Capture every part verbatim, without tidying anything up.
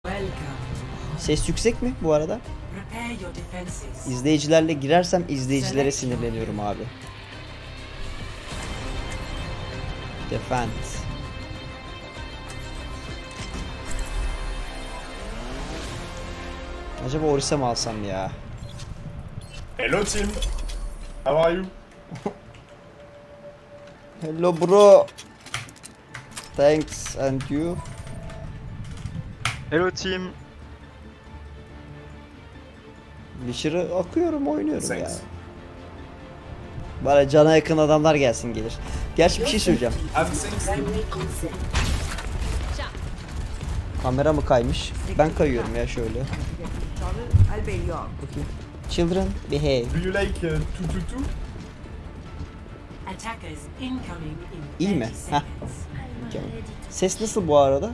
Ses yüksek mi bu arada? İzleyicilerle girersem izleyicilere sinirleniyorum abi. Defend. Acaba Orisa mı alsam ya? Hello team. How are you? Hello bro. Thanks, and you? Hello team. Witcher'ı akıyorum, oynuyorum Thanks. ya. Bana cana yakın adamlar gelsin gelir. Gerçi bir şey söyleyeceğim. Have thanks. Kamera mı kaymış? Ben kayıyorum ya şöyle. Bakayım. Children behave. Do you like uh, two two two? İyi mi? Heh. Mükemmel. Ses nasıl bu arada?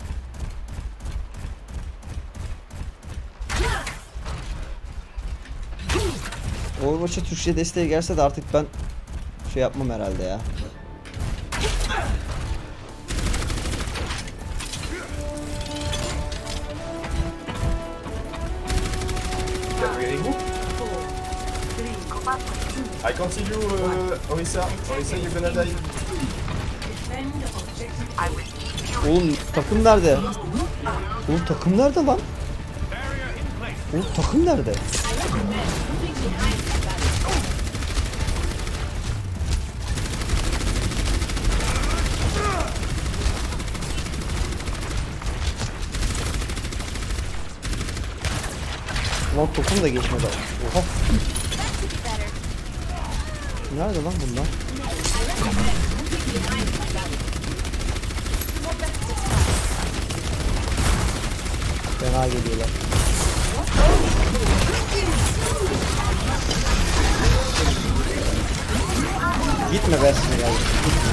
Overwatch'a Türkçe desteği gelse de artık ben şey yapmam herhalde ya. Can we regroup? I can't see you, uh, Orisa. Orisa, you're gonna die. Oğlum takım nerede? Oğlum takım nerede lan? Oğlum takım nerede? Lan tokum da geçmedi. Oha. Nerede lan bunlar? Fena geliyorlar. Gitme versin ya. Gitme.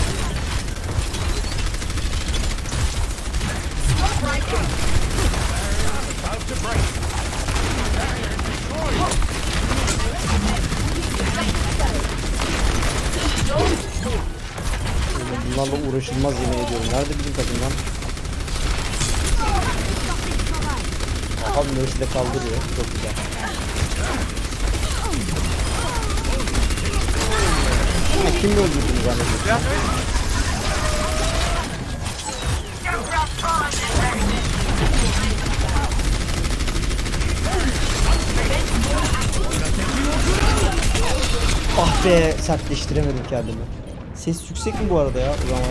Bunlarla uğraşılmaz yemin ediyorum. Nerede bizim takım lan? Abi Mercy de kaldırıyor. Çok güzel. Ha, kimle öldürdüğünü zannediyorsun? Ah be, sertleştiremedim kendimi. Ses yüksek mi bu arada ya? O zaman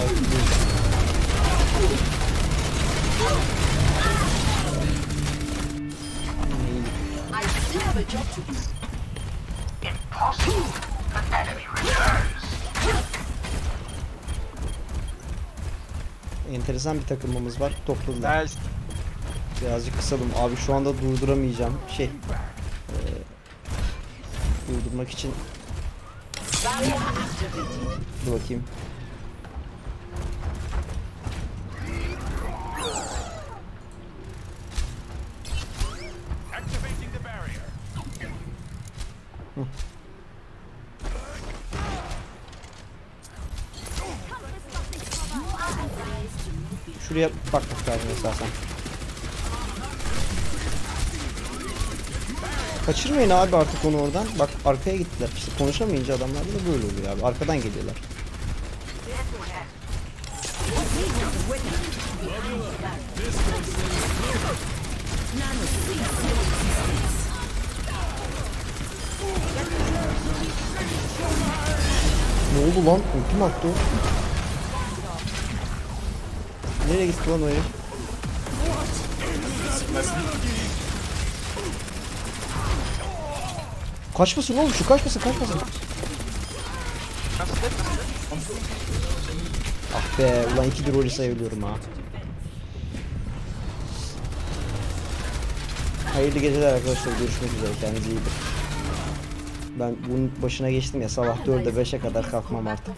enteresan bir takımımız var. Topladılar. Nice. Birazcık kısalım. Abi şu anda durduramayacağım. Şey. E, durdurmak için. Dur bakayım. Hı. Şuraya bakmak lazım esasen. Kaçırmayın abi artık onu oradan. Bak arkaya gittiler. İşte konuşamayınca adamlar da böyle oluyor abi. Arkadan geliyorlar. Ne oldu lan? Ultim attı o. Nereye gitti lan o herif? Kaçmasın oğlum, şu kaçmasın, kaçmasın. Ah be, ulan iki bir rolü sayabiliyorum ha. Hayırlı geceler arkadaşlar, görüşmek üzere, kendinize iyi bakın. Ben bunun başına geçtim ya, sabah dörde beşe kadar kalkmam artık.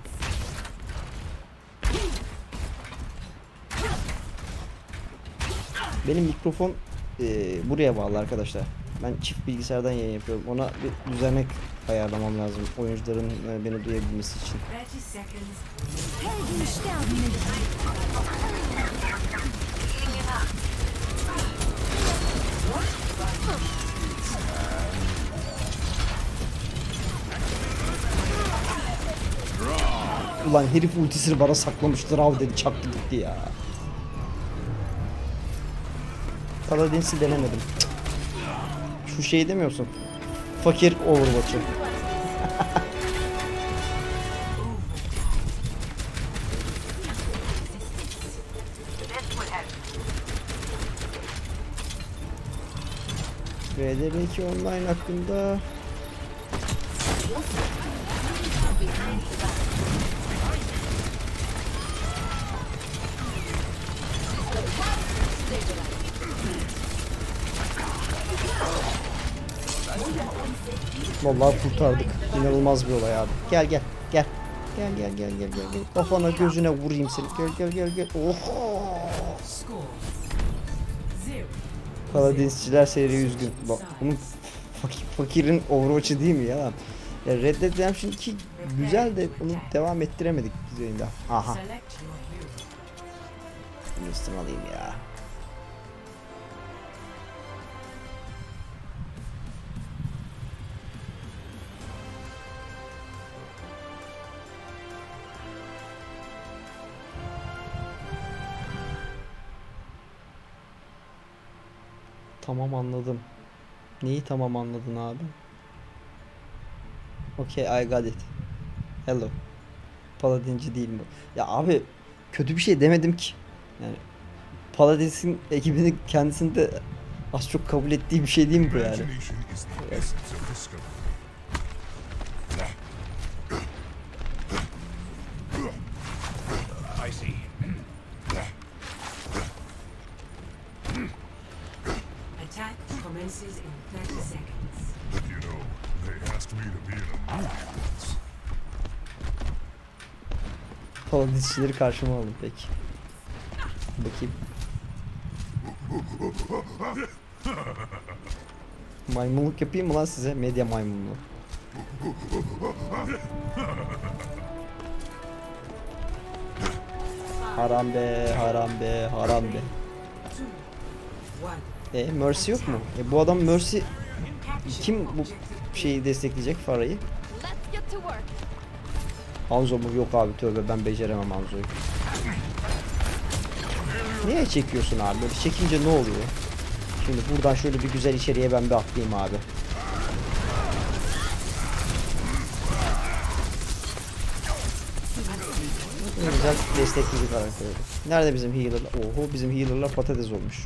Benim mikrofon e, buraya bağlı arkadaşlar. Ben çift bilgisayardan yayın yapıyorum. Ona bir düzenek ayarlamam lazım oyuncuların e, beni duyabilmesi için. Ulan herif ultisini bana saklamıştır av dedi, çaktı gitti ya. Paladins'i denemedim. Cık. Şu şey demiyorsun. Fakir Overwatch'ı. R D R iki online hakkında vallahi kurtardık. İnanılmaz bir olay abi. Gel gel gel. Gel gel gel gel gel gel. Kafana gözüne vurayım seni. Gel gel gel gel. Oh. Paladinsçiler seyri üzgün. Bak bunun fakir, fakirin Overwatch'ı değil mi ya? Ya Red Dead Redemption iki güzel de onu devam ettiremedik biz yayında. Aha. Bunu üstüne alayım ya. Tamam anladım. Neyi tamam anladın abi? Okay, I got it. Hello. Paladinci değil mi? Ya abi kötü bir şey demedim ki. Yani Paladins'in ekibinin kendisini de az çok kabul ettiği bir şey değil mi bu yani? Evet. Commences in thirty seconds. You know, they asked me to be in a movie once. Paladinsçileri karşıma aldım peki. Bakayım. Maymunluk yapayım mı lan size? Medya maymunluğu. Haram be, haram be, haram be. E Mercy yok mu? E bu adam Mercy kim bu şeyi destekleyecek Farah'ı? Hanzo mu? Yok abi tövbe ben beceremem Hanzo'yu. Niye çekiyorsun abi? Böyle çekince ne oluyor? Şimdi buradan şöyle bir güzel içeriye ben bir atlayayım abi. Ne güzel destekleyici karakter. Nerede bizim healer'lar? Oho bizim healer'lar patates olmuş.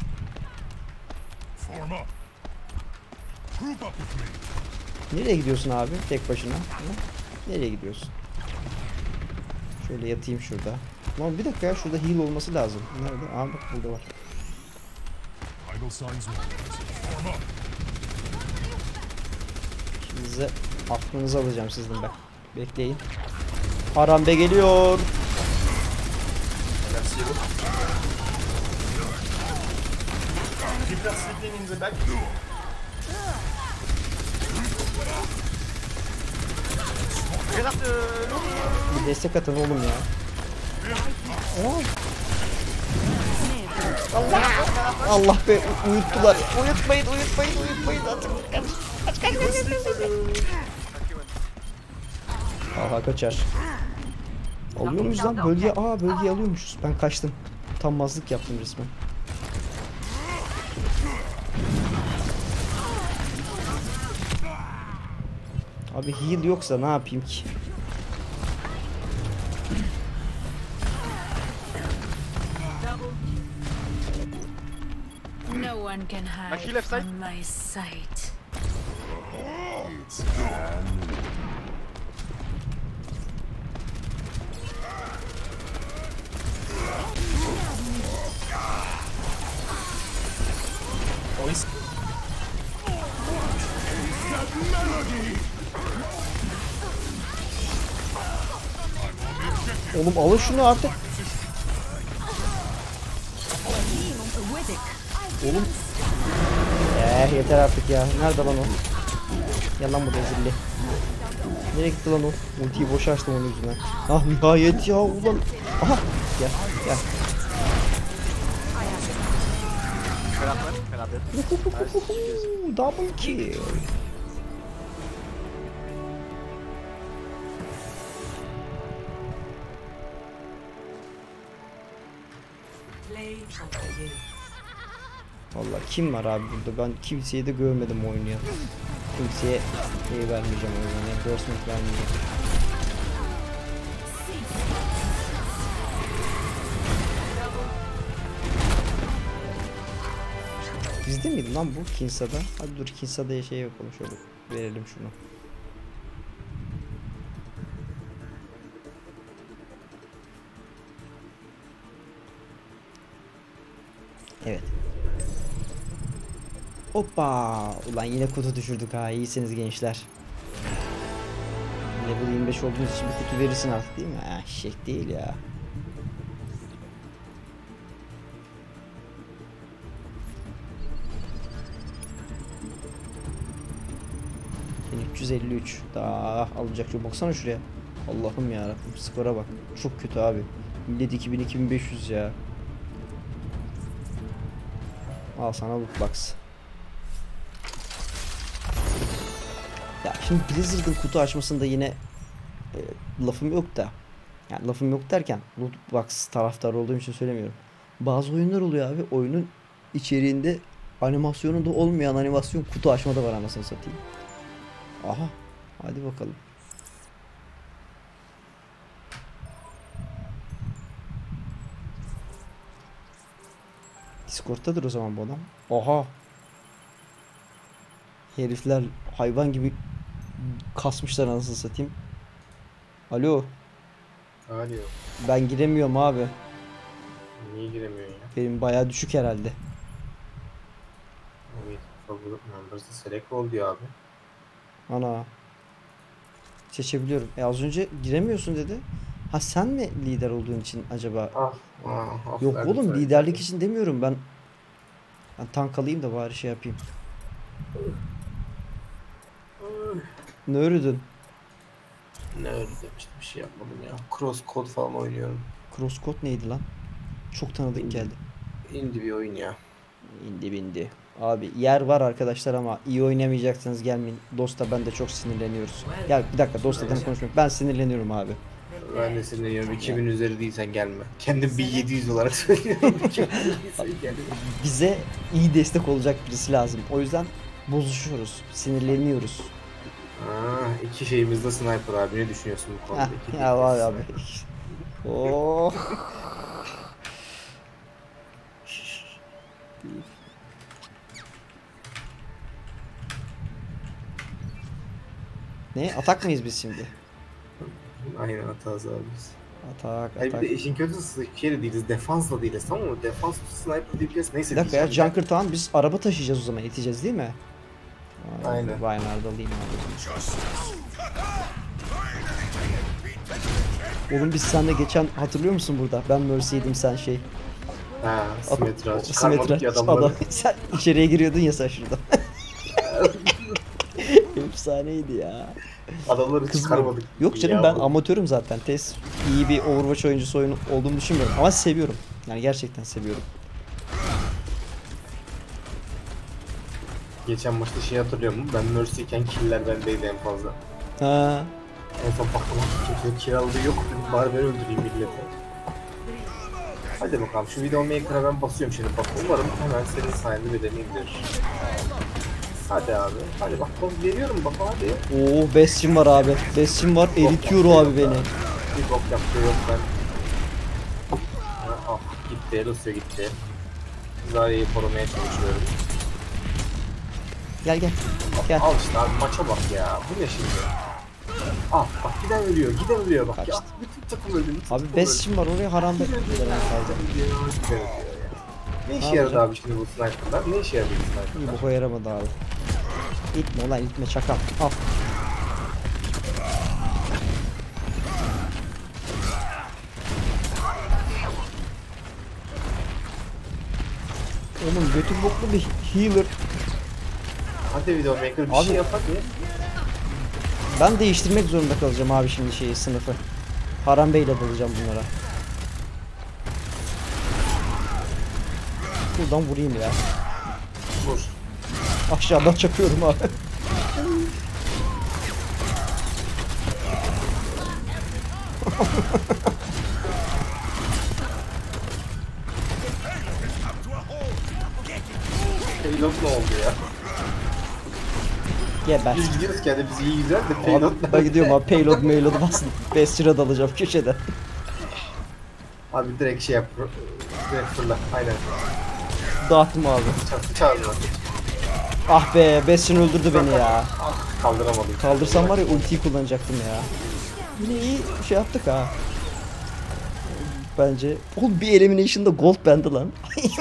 Nereye gidiyorsun abi tek başına? Nereye gidiyorsun? Şöyle yatayım şurada. Ama bir dakika ya şurada heal olması lazım. Nerede? Aa bak burada var. Şimdi size aklınızı alacağım sizden ben. Bekleyin. Harambe geliyor. Keep that sitting in the back. Bir destek atın oğlum ya. Aa. Allah Allah be uyuttular. Uyutmayın uyutmayın uyutmayın artık. Kaç kaç kaç kaç. Aha kaçar. Alıyor muyuz lan? Bölge aa bölgeyi alıyormuşuz. Ben kaçtım. Utanmazlık yaptım resmen. Abi heal yoksa ne yapayım ki? No one can hide from my sight. Oğlum alın şunu artık. Oğlum. Eh yeter artık ya. Nerede lan o? Gel lan burada zilli. Nereye gitti lan o? Ultiyi boşa açtım onun yüzünden. Ah nihayet ya ulan. Aha. Gel gel. Double kill. of you. Vallahi kim var abi burada? Ben kimseye de görmedim oynayan. Kimseye şey vermeyeceğim o yüzden. Endorsement vermeyeceğim. Bizde miydi lan bu Kinsa'da? Hadi dur Kinsa'da şey yapalım şöyle. Verelim şunu. Evet. Hoppa! Ulan yine kutu düşürdük ha. İyisiniz gençler. Level yirmi beş olduğunuz için bir kutu verirsin artık değil mi? Ha, şek değil ya. üç yüz elli üç. Daha alacak şu. Baksana şuraya. Allah'ım ya Rabbim. Skora bak. Çok kötü abi. Millet iki bin iki bin beş yüz ya. Al sana loot box. Ya şimdi Blizzard'ın kutu açmasında yine e, lafım yok da. Yani lafım yok derken loot box taraftarı olduğum için söylemiyorum. Bazı oyunlar oluyor abi. Oyunun içeriğinde animasyonunda olmayan animasyon kutu açmada var anasını satayım. Aha. Hadi bakalım. Discord'tadır o zaman bu adam. Oha. Herifler hayvan gibi kasmışlar anasını satayım. Alo. Alo. Ben giremiyorum abi. Niye giremiyorsun ya? Benim bayağı düşük herhalde. Evet. Favorite members'ı select ol diyor abi. Ana. Seçebiliyorum. E az önce giremiyorsun dedi. Ha sen mi lider olduğun için acaba? Ah. ah Yok verdim oğlum sana. liderlik için demiyorum ben. Ben tank alayım da bari şey yapayım. Ne ördün? Ne öyle demiştim, bir şey yapmadım ya. Cross code falan oynuyorum. Crosscode neydi lan? Çok tanıdık geldi. İndi bir oyun ya. İndi bindi. Abi yer var arkadaşlar ama iyi oynamayacaksanız gelmeyin. Dostla ben de çok sinirleniyoruz. Gel bir dakika dostla da konuşmayayım. Ben sinirleniyorum abi. Ben de sinirleniyorum. iki bin üzeri değilsen gelme. Kendim bin yedi yüz olarak söylüyorum. iki bin değilsen gelme. Bize iyi destek olacak birisi lazım. O yüzden bozuşuyoruz. Sinirleniyoruz. Aa, iki şeyimiz de sniper abi. Ne düşünüyorsun bu konuda? Heh, İki ya tek var sniper. abi. Oh. Ne? Atak mıyız biz şimdi? Aynen hatası abi biz. Atak, Hayır bir atak. de işin kötüsü şey değiliz, defansla değiliz, tamam mı? Defans, sniper, D P S neyse Bir dakika ya diyeceğim. Junker tamam biz araba taşıyacağız o zaman iteceğiz değil mi? Vay, Aynen. Vay Nardalıyım abi. Oğlum biz seninle geçen hatırlıyor musun burada? Ben Mercy'ydim sen şey. Ha, simetra. Adam- Çıkarmadık simetra- ya adamları. adam- Sen içeriye giriyordun ya sen şurada. Efsaneydi ya. Adamları Kızmıyorum. çıkarmadık. Yok canım Ya ben oğlum. amatörüm zaten. Tez iyi bir Overwatch oyuncusu oyunu olduğumu düşünmüyorum ama seviyorum. Yani gerçekten seviyorum. Geçen maçta şey hatırlıyor musun? Ben Mercy iken killer bendeydi en fazla. Ha. En son baktım kimsenin kiralığı yok. Dedim, bari ben öldüreyim millete. Hadi bakalım şu video maker'a ben basıyorum şimdi bak. Umarım hemen senin sayende bedeni indirir. Hadi abi. Hadi bak bak veriyorum bak hadi. Oo Bastion var abi. Bastion var eritiyor o abi beni. Bir bok yaptı yok ben. Ha, ah gitti. Rusya gitti. Zarya'yı korumaya çalışıyorum. Gel gel. Gel. Al işte abi maça bak ya. Bu ne şimdi? Ah bak giden ölüyor. Giden ölüyor bak. Kaçtı. Ya bütün takım öldü. Bütün Abi takım öldü. Bastion var oraya haramda. Giden ölüyor. Gelen fazla. Giden ölüyor, giden ölüyor ya. Ne işe Ne yaradı yapacak? abi şimdi bu sniper'lar? Ne işe yaradı bu İyi sniper'lar? boka yaramadı abi. İtme ulan itme çakal. Al. Oğlum götü boklu bir healer. Hadi video maker bir Abi- şey yap hadi. Ben değiştirmek zorunda kalacağım abi şimdi şeyi sınıfı. Haram Bey'le dalacağım bunlara. Buradan vurayım ya. Vur. Aşağıdan çakıyorum abi. Payload ne oldu ya? Geber. Biz gidiyoruz ki hani biz iyi güzel de payload Abi, ben gidiyorum abi payload mailload basın. Bestira dalacağım köşede. Abi direkt şey yap. Direkt fırla. Aynen. Dağıttım abi. Çarpı çağırma. Ah be Bastion öldürdü beni ya. Kaldıramadım. Kaldırsam var ya ultiyi kullanacaktım ya. Yine iyi şey yaptık ha. Bence. Oğlum bir elimination'da gold bende lan.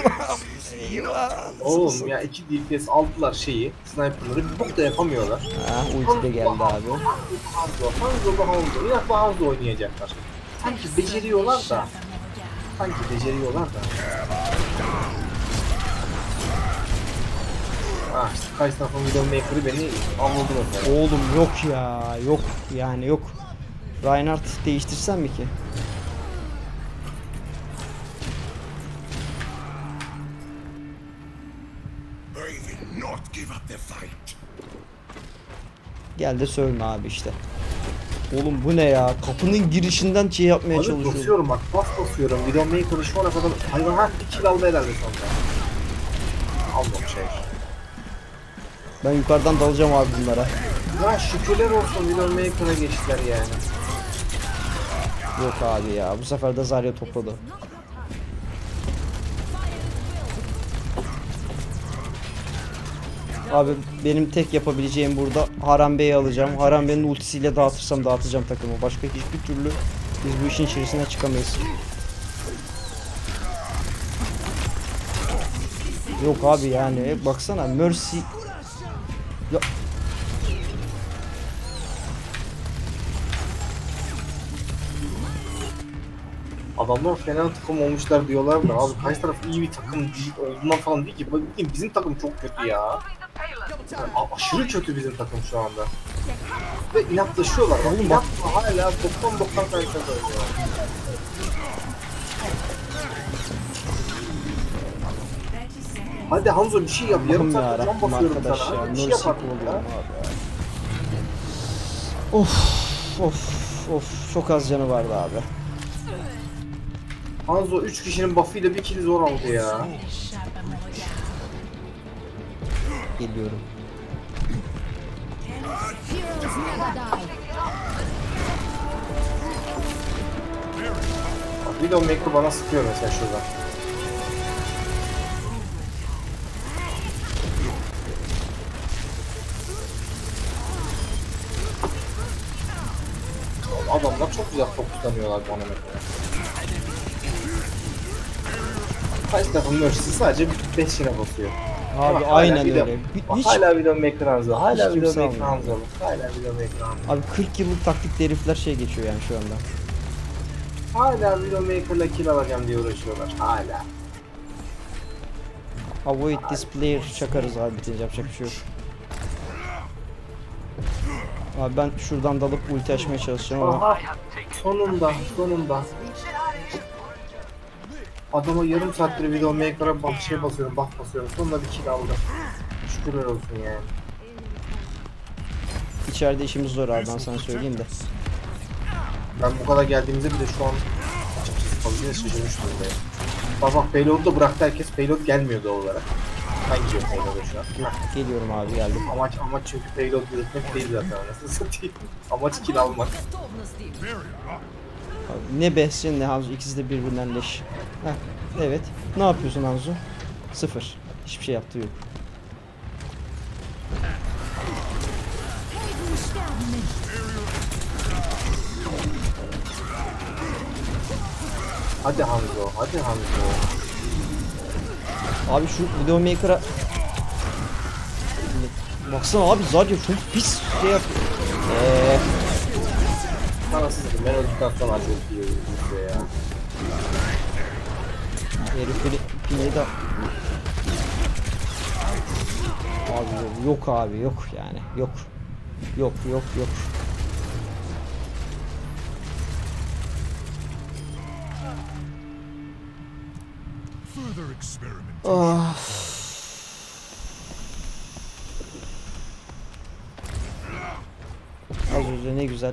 Oğlum ya iki D P S aldılar şeyi. Sniper'ları bir bok da yapamıyorlar. Ha ulti de geldi abi. Hanzo, Hanzo da Hanzo. Yine bu Hanzo oynayacaklar. Sanki beceriyorlar da. Sanki beceriyorlar da. Ah işte kaç tarafın Widowmaker'ı beni avladı mesela. Oğlum yok ya. Yok yani yok. Reinhardt değiştirsem mi ki? I will not give up the fight. Gel de sövme abi işte. Oğlum bu ne ya? Kapının girişinden şey yapmaya Abi çalışıyorum. basıyorum bak, bas basıyorum. Widowmaker'ı şu ana kadar hayvan ha bir kill aldı herhalde sonra. Almamış şey. Ben yukarıdan dalacağım abi bunlara. Ya şükürler olsun Widowmaker'a geçtiler yani. Yok abi ya. Bu sefer de Zarya topladı. Abi benim tek yapabileceğim burada Harambe'yi alacağım. Harambe'nin ultisiyle dağıtırsam dağıtacağım takımı. Başka hiçbir türlü biz bu işin içerisinden çıkamayız. Yok abi yani baksana Mercy ya Adamlar fena takım olmuşlar diyorlar da abi karşı taraf iyi bir takım değil olduğundan falan değil ki. Bakayım bizim takım çok kötü ya. Yani a- aşırı kötü bizim takım şu anda. Ve inatlaşıyorlar. Bak inatla hala doksan doksan karşıda oynuyor. Hadi Hanzo bir şey yap. Yarım Allah'ım saat can yarabbim basıyorum arkadaş sana. ya. Hadi bir şey Mercy yap artık oluyorum ya. abi ya. Of of of çok az canı vardı abi. Hanzo üç kişinin buff'ıyla bir kill zor aldı ya. Geliyorum. Bak Widowmaker bana sıkıyor mesela şuradan. Adamlar çok güzel fokuslanıyorlar bana mesela. Kaç tarafın Mercy'si sadece beş kere basıyor. Abi Bak, hala aynen Widow- öyle. Bir- Bak, Hiç hala Widowmaker Hanzo. Hala Hiç kimse Widowmaker almıyor. Hanzo. Hala Widowmaker Hanzo. abi kırk yıllık taktikli herifler şey geçiyor yani şu anda. Hala Widowmaker'la kill alacağım diye uğraşıyorlar. Hala. Avoid this player çakarız abi bitince yapacak bir şey yok. Abi ben şuradan dalıp ulti açmaya çalışacağım ama Aha. Sonunda, sonunda. Adama yarım saattir Widowmaker'a bak şey basıyorum, bak basıyorum. Sonunda bir kill aldı. Şükürler olsun yani. içeride işimiz zor abi ben sana söyleyeyim de. Ben bu kadar geldiğimizde bile şu an açıkçası fazla şaşırmıştım ya. Bak bak payload'u da bıraktı herkes. Payload gelmiyor doğal olarak. Ben gidiyorum payload'a şu an. Geliyorum abi geldim. Amaç amaç çünkü payload üretmek değil zaten anasını satayım. Amaç kill almak. Abi ne Bastion ne Hanzo ikisi de birbirinden leş. Heh, evet. Ne yapıyorsun Hanzo? Sıfır. Hiçbir şey yaptığı yok. Hadi Hanzo, hadi Hanzo. Abi şu Widowmaker'a baksana abi Zarya çok pis şey yap. Eee Anasını satayım ben öldükten sonra acı diyor ya. herifleri pineye de abi yok, yok abi yok yani yok yok yok yok. Further experiment. Ah. Az önce ne güzel.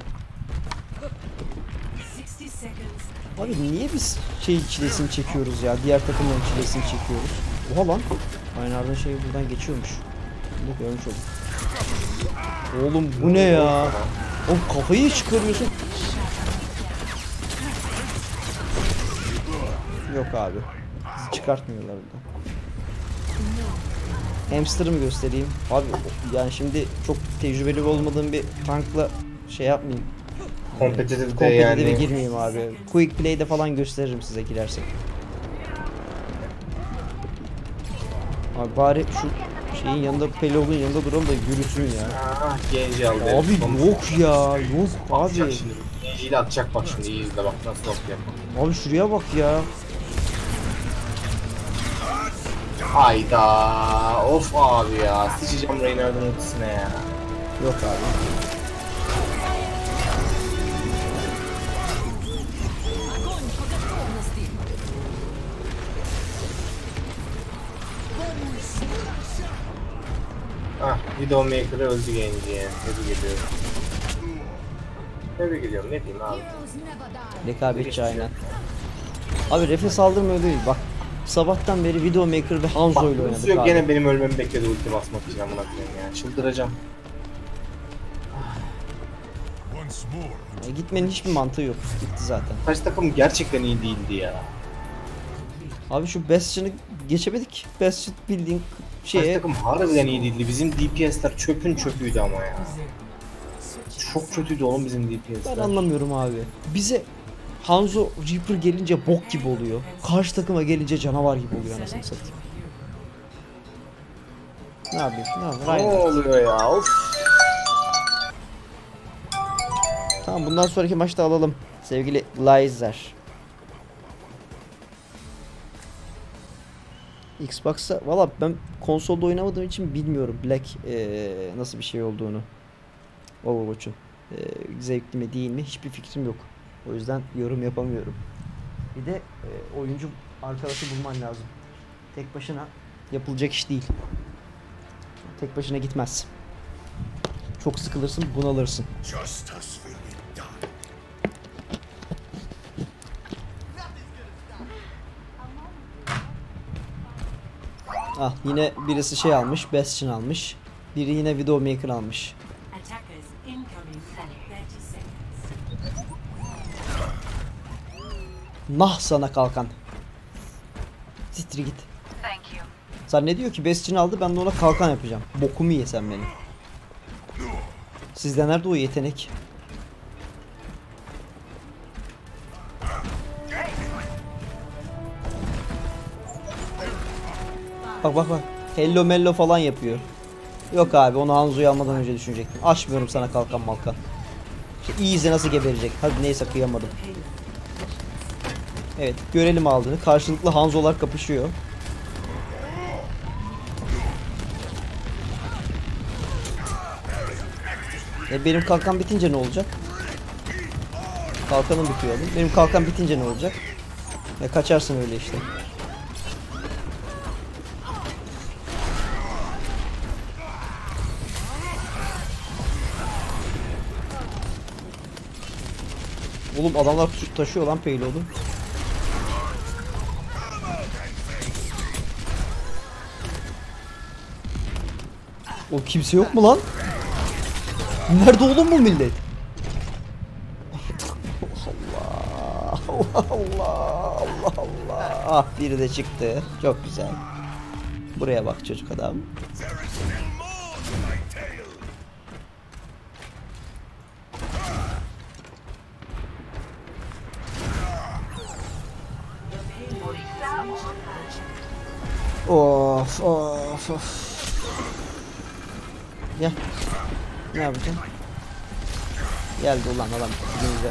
sixty seconds. Abi niye biz şey çilesini çekiyoruz ya? Diğer takımların çilesini çekiyoruz. Oha lan. Aynı ardın şey buradan geçiyormuş. Bunu görmüş oldum. Oğlum bu ne ya? Oğlum kafayı çıkarıyorsun. Yok abi. Bizi çıkartmıyorlar buradan. Hamster'ı mı göstereyim? Abi yani şimdi çok tecrübeli olmadığım bir tankla şey yapmayayım. Kompetitifte Kompetitif'e yani. girmeyeyim abi. Quick play'de falan gösteririm size girersek. Abi bari şu şeyin yanında, Pelol'un yanında duralım da yürüsün ya. Ah genci aldı. Abi Sonuç- yok ya, yok Atacak abi. şimdi. Genciyi de atacak bak şimdi, iyi izle bak nasıl atacak. Abi şuraya bak ya. Hayda. Of abi ya. Sıçacağım Reynard'ın ultisine ya. Yok abi. Ah, Widowmaker öldü genci. Tebrik ediyorum. Tebrik ediyorum, ne diyeyim abi. Rekabetçi aynen. Abi refe saldırmıyor değil bak. Sabahtan beri Widowmaker ve Hanzo ile Bak, oynadık yok abi. gene benim ölmemi bekledi ulti basmak için, amına koyayım ya. Çıldıracağım. Once more. Ya gitmenin hiçbir mantığı yok. Gitti zaten. Kaç takım gerçekten iyi değildi ya. Abi şu Bastion'ı geçemedik. Bastion bildiğin Kaç şeye... takım harbiden iyi değildi. Bizim D P S'ler çöpün çöpüydü ama ya. Çok kötüydü oğlum bizim D P Ben S'ler. anlamıyorum abi. Bize Hanzo Reaper gelince bok gibi oluyor. Karşı takıma gelince canavar gibi oluyor anasını satayım. Ne yapayım? Ne yapayım? Ne Aynen. oluyor ya? Of. Tamam bundan sonraki maçta alalım. Sevgili Lizer. Xbox'ta valla ben konsolda oynamadığım için bilmiyorum Black ee, nasıl bir şey olduğunu. Overwatch'un ee, zevkli mi değil mi hiçbir fikrim yok. O yüzden yorum yapamıyorum. Bir de ee, oyuncu arkadaşı bulman lazım. Tek başına yapılacak iş değil. Tek başına gitmez. Çok sıkılırsın, bunalırsın. Justice will be done. Ah yine birisi şey almış, Bastion almış. Biri yine Widowmaker almış. Attackers incoming in thirty seconds. Nah sana kalkan. Titri git. Zannediyor ki Bastion aldı ben de ona kalkan yapacağım. Bokumu ye sen benim. Sizde nerede o yetenek? Bak bak bak. Hello mello falan yapıyor. Yok abi onu Hanzo'yu almadan önce düşünecektim. Açmıyorum sana kalkan malkan. İşte iyi izle nasıl geberecek. Hadi neyse kıyamadım. Evet görelim aldığını. Karşılıklı Hanzo'lar kapışıyor. E benim kalkan bitince ne olacak? Kalkanım bitiyor oğlum. Benim kalkan bitince ne olacak? E kaçarsın öyle işte. Oğlum adamlar taşıyor lan payload'u. O kimse yok mu lan? Nerede oğlum bu millet? Allah Allah Allah Allah Allah. Ah biri de çıktı. Çok güzel. Buraya bak çocuk adam. Of of of. Gel. Ne yapacaksın? Geldi ulan adam dibimize.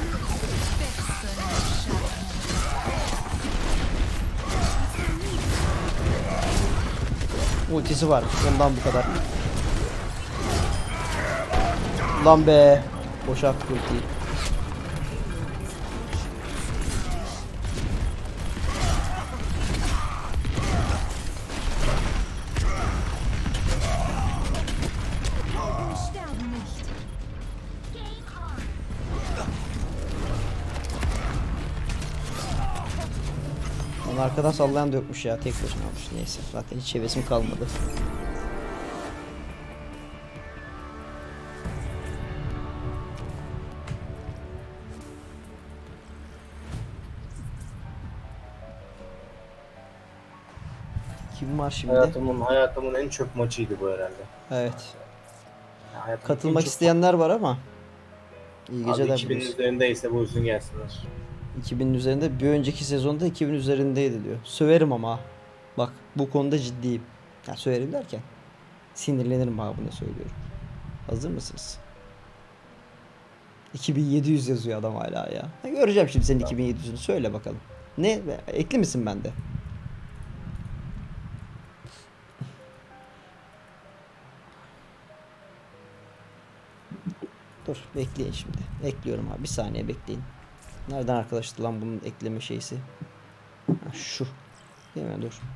Ultisi var. Ondan bu kadar. Lan be. Boşa attık ultiyi. Onu arkadan sallayan da yokmuş ya. Tek başına almış. Neyse. Zaten hiç hevesim kalmadı. Kim var şimdi? Hayatımın hayatımın en çöp maçıydı bu herhalde. Evet. Ya hayatımın Katılmak en çöp- isteyenler var ama. İyi Abi geceler iki binin diliyoruz. üzerindeyse buyursun gelsinler. iki binin üzerinde. Bir önceki sezonda iki bin üzerindeydi diyor. Söverim ama. Bak bu konuda ciddiyim. Ya söverim derken sinirlenirim babına söylüyorum. Hazır mısınız? iki bin yedi yüz yazıyor adam hala ya. Ha, göreceğim şimdi senin iki bin yedi yüzünü. Söyle bakalım. Ne? Ekli misin bende? Dur bekleyin şimdi. Ekliyorum abi. Bir saniye bekleyin. Nereden arkadaştı lan bunun ekleme şeysi? Ha, şu. Değil mi? Dur.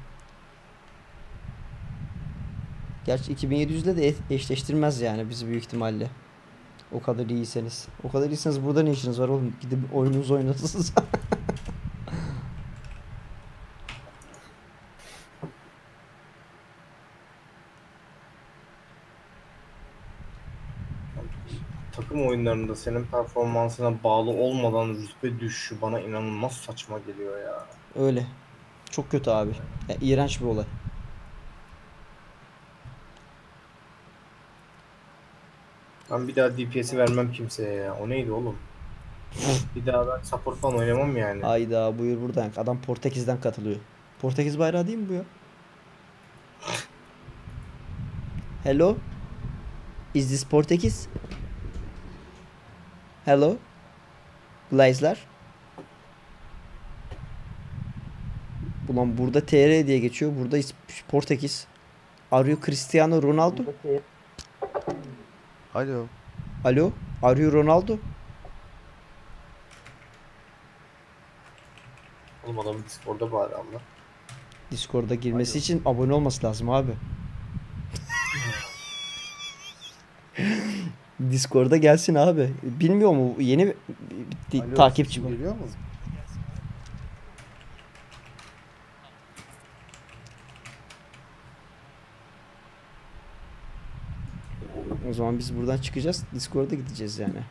Gerçi iki bin yedi yüz ile de e- eşleştirmez yani bizi büyük ihtimalle. O kadar iyiyseniz. O kadar iyiyseniz burada ne işiniz var oğlum? Gidip oyununuzu oynasınız. Takım oyunlarında senin performansına bağlı olmadan rütbe düşüşü bana inanılmaz saçma geliyor ya. Öyle. Çok kötü abi. Ya, iğrenç bir olay. Ben bir daha D P S'i vermem kimseye ya. O neydi oğlum? Bir daha ben support falan oynamam yani. Hayda buyur buradan. Adam Portekiz'den katılıyor. Portekiz bayrağı değil mi bu ya? Hello? Is this Portekiz? Hello? Glazler? Ulan burada T R diye geçiyor. Burada is- Portekiz. Are you Cristiano Ronaldo? Alo. Alo? Are you Ronaldo? Oğlum adamın Discord'da bari Allah. Discord'a girmesi için abone olması lazım abi. Discord'a gelsin abi. Bilmiyor mu? Yeni bir- bir Alo, takipçi sesim bu. geliyor mu? O zaman biz buradan çıkacağız. Discord'a gideceğiz yani.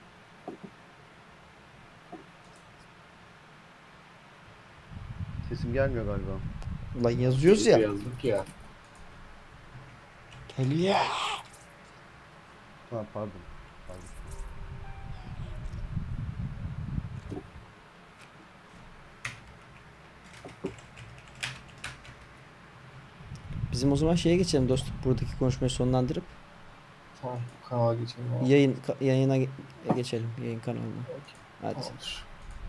Sesim gelmiyor galiba. Ulan yazıyoruz ya. Yazdık ya. Geliyor. Ha pardon. Pardon. Bizim o zaman şeye geçelim dostum. Buradaki konuşmayı sonlandırıp Tamam kanala geçelim. abi. yayın ka- yayına ge- geçelim. Yayın kanalına. Hadi. Tamamdır.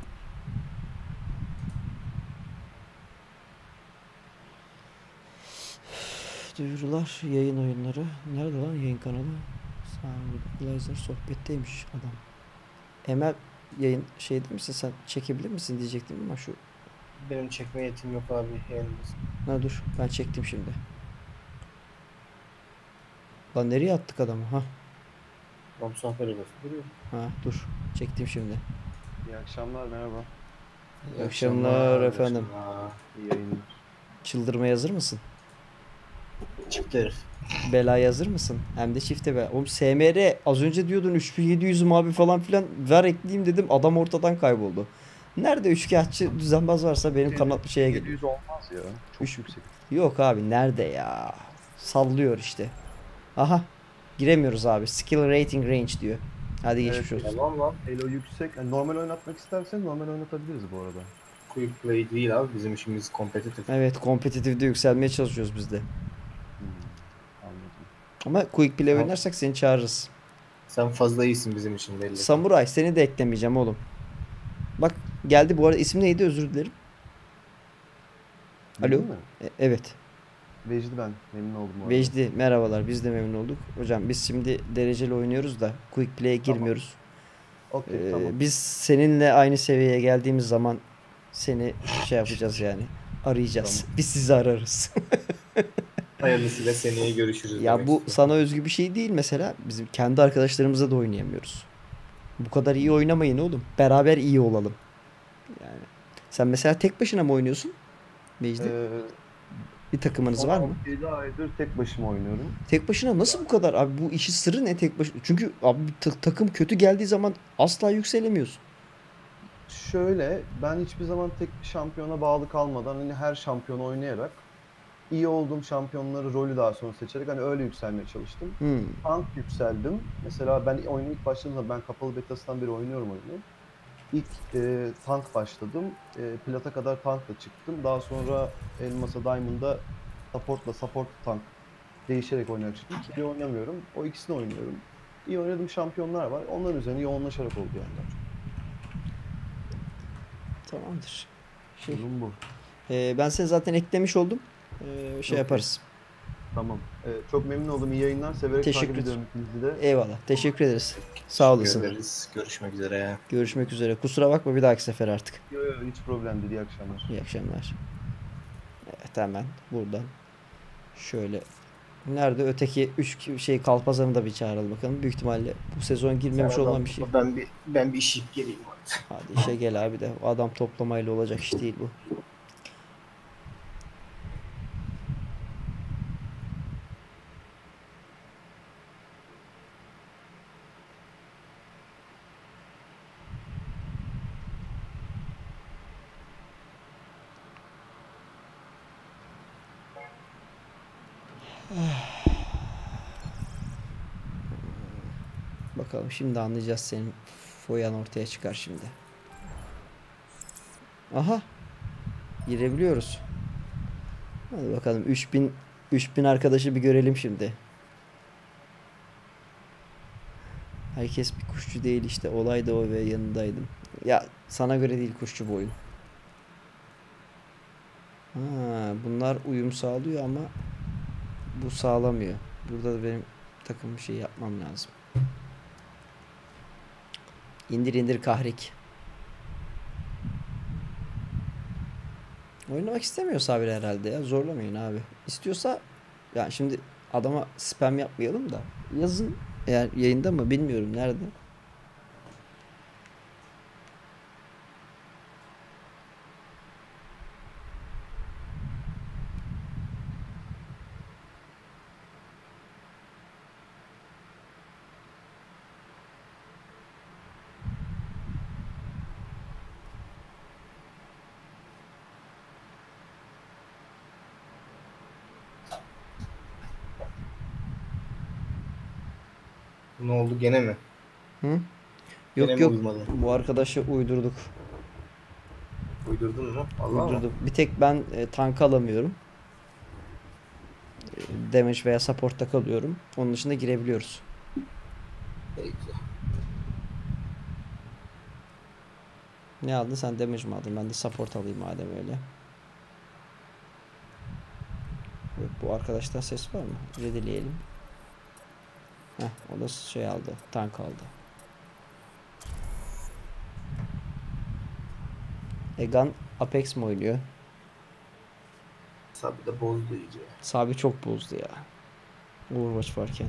Duyurular, yayın oyunları. Nerede lan yayın kanalı? Laser sohbetteymiş adam. Emel yayın şey değil misin sen çekebilir misin diyecektim ama şu Benim çekme yetim yok abi. Yalnız. ha dur ben çektim şimdi. Lan nereye attık adamı ha? Ben bu sohbet ediyorsun. Duruyor. Ha dur çektim şimdi. İyi akşamlar, merhaba. İyi akşamlar efendim. Aa, İyi yayınlar. Çıldırmaya hazır mısın? Çift herif. Belaya hazır mısın? Hem de çifte bela. Oğlum S M R az önce diyordun üç bin yedi yüzüm abi falan filan ver ekleyeyim dedim adam ortadan kayboldu. Nerede üçkağıtçı düzenbaz varsa benim kanal şeye geliyor. yedi yüz olmaz ya. Çok Üç- yüksek. Yok abi nerede ya? Sallıyor işte. Aha. Giremiyoruz abi. Skill rating range diyor. Hadi geçmiş Evet, olsun. Tamam lan. Elo yüksek. Yani normal oynatmak isterseniz normal oynatabiliriz bu arada. Quick play değil abi. Bizim işimiz kompetitif. Evet kompetitifde yükselmeye çalışıyoruz biz de. Hmm, anladım. Ama quick play Tamam. oynarsak seni çağırırız. Sen fazla iyisin bizim için belli. Samuray seni de eklemeyeceğim oğlum. Bak geldi bu arada isim neydi özür dilerim. Alo. Bildin mi? E- evet. Vecdi ben. Memnun oldum. bu arada. Vecdi merhabalar biz de memnun olduk. Hocam biz şimdi dereceli oynuyoruz da quick play'e Tamam. girmiyoruz. Okey Ee, tamam. Biz seninle aynı seviyeye geldiğimiz zaman seni şey yapacağız yani. Arayacağız. Tamam. Biz sizi ararız. Hayırlısıyla seneye görüşürüz. Ya demek bu istiyorum. sana özgü bir şey değil mesela. Bizim kendi arkadaşlarımızla da oynayamıyoruz. Bu kadar iyi oynamayın oğlum. Beraber iyi olalım. Yani sen mesela tek başına mı oynuyorsun? Mecdi? Ee, Bir takımınız var mı? yedi aydır tek başıma oynuyorum. Tek başına nasıl bu kadar? Abi bu işi sırrı ne tek başına? Çünkü abi bir ta- takım kötü geldiği zaman asla yükselemiyorsun. Şöyle, ben hiçbir zaman tek bir şampiyona bağlı kalmadan hani her şampiyonu oynayarak iyi olduğum şampiyonları rolü daha sonra seçerek hani öyle yükselmeye çalıştım. Hmm. Tank yükseldim. Mesela ben oyuna ilk başladığımda ben kapalı betasından beri oynuyorum oyunu. İlk e, tank başladım. E, plata kadar tankla çıktım. Daha sonra Elmas'a, Diamond'a supportla support tank değişerek oynayarak çıktım. İyi oynamıyorum. O ikisini oynuyorum. İyi oynadığım şampiyonlar var. Onların üzerine yoğunlaşarak oldu yani. daha çok. Tamamdır. Şey, Durum bu. e, ben seni zaten eklemiş oldum. E, şey Okey. yaparız. Tamam. Ee, çok memnun oldum. İyi yayınlar. Severek Teşekkür takip ediyorum ikinizi de. Eyvallah. Teşekkür ederiz. Sağ olasın. Görüşürüz. Görüşmek üzere. Görüşmek üzere. Kusura bakma bir dahaki sefer artık. Yo, yo, hiç problem değil. İyi akşamlar. İyi akşamlar. Evet hemen buradan şöyle. Nerede öteki üç şey kalpazanı da bir çağıralım bakalım. Büyük ihtimalle bu sezon girmemiş olan bir şey. Ben bir ben bir iş yiyip geleyim. Hadi işe gel abi de. O adam toplamayla olacak iş değil bu. Bakalım şimdi anlayacağız senin foyan ortaya çıkar şimdi. Aha. Girebiliyoruz. Hadi bakalım üç bin üç bin arkadaşı bir görelim şimdi. Herkes bir kuşçu değil işte. Olay da o ve yanındaydım. Ya sana göre değil kuşçu bu oyun. Ha, bunlar uyum sağlıyor ama bu sağlamıyor. Burada da benim takım bir şey yapmam lazım. İndir indir kahrik. Oynamak istemiyor Sabri herhalde ya. Zorlamayın abi. İstiyorsa yani şimdi adama spam yapmayalım da yazın eğer yayında mı bilmiyorum nerede. Ne oldu gene mi? Hı? Gene Yok mi yok. uyumadı? Bu arkadaşı uydurduk. Uydurdun mu? Allah Allah. Uydurduk. Bir tek ben e, tank alamıyorum. E, damage veya support'ta kalıyorum. Onun dışında girebiliyoruz. Peki. Ne aldın? Sen damage mi aldın? Ben de support alayım madem öyle. Evet, bu arkadaşta ses var mı? Ready'leyelim. Heh, o da şey aldı. Tank aldı. Egan Apex mi oynuyor? Sabri de bozdu iyice. Sabi çok bozdu ya. Overwatch varken.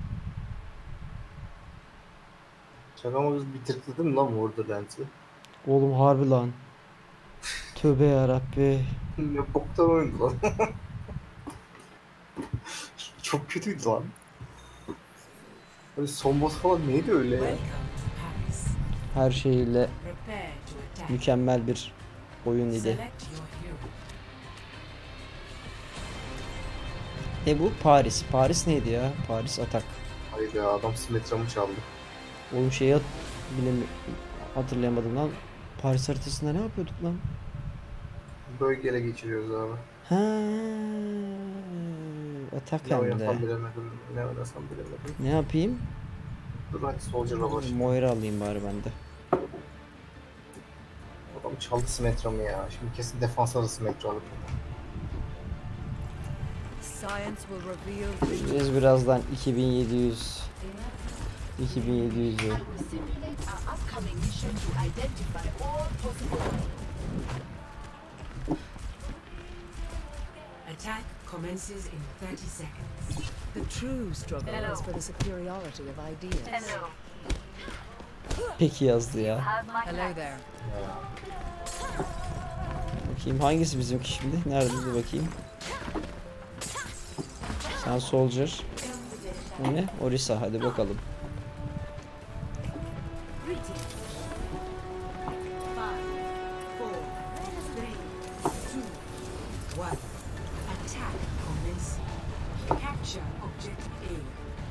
Şaka biz bitirdik değil mi lan Borderlands'ı? Oğlum harbi lan. Tövbe yarabbi. Ne boktan oyundu lan. Çok kötüydü lan. Böyle son boss falan neydi öyle ya? Welcome to Paris. Her şeyiyle Prepare to attack. mükemmel bir oyun idi. Select your hero. Ne bu? Paris. Paris neydi ya? Paris Atak. Haydi adam simetramı çaldı. Oğlum şeyi hat bilemi hatırlayamadım lan. Paris haritasında ne yapıyorduk lan? Bölgele geçiriyoruz abi. Ha, Atak Ne hem oynasam de. bilemedim. Ne oynasam bilemedim. Ne yapayım? Dur hadi Soldier'la başlayalım. Moira alayım bari ben de. Adam çaldı simetramı ya. Şimdi kesin defansa da simetra alır. Science will reveal Biz birazdan iki bin yedi yüz iki bin yedi yüzü Simulate our upcoming mission to identify all possible. Attack commences in thirty seconds. the true struggle is for the superiority of ideas. peki yazdı ya. Hello there. Bakayım hangisi bizimki şimdi? Nerede dur bakayım. Sen Soldier. Bu ne? Orisa. Hadi bakalım. One. Attack commencing. Capture objective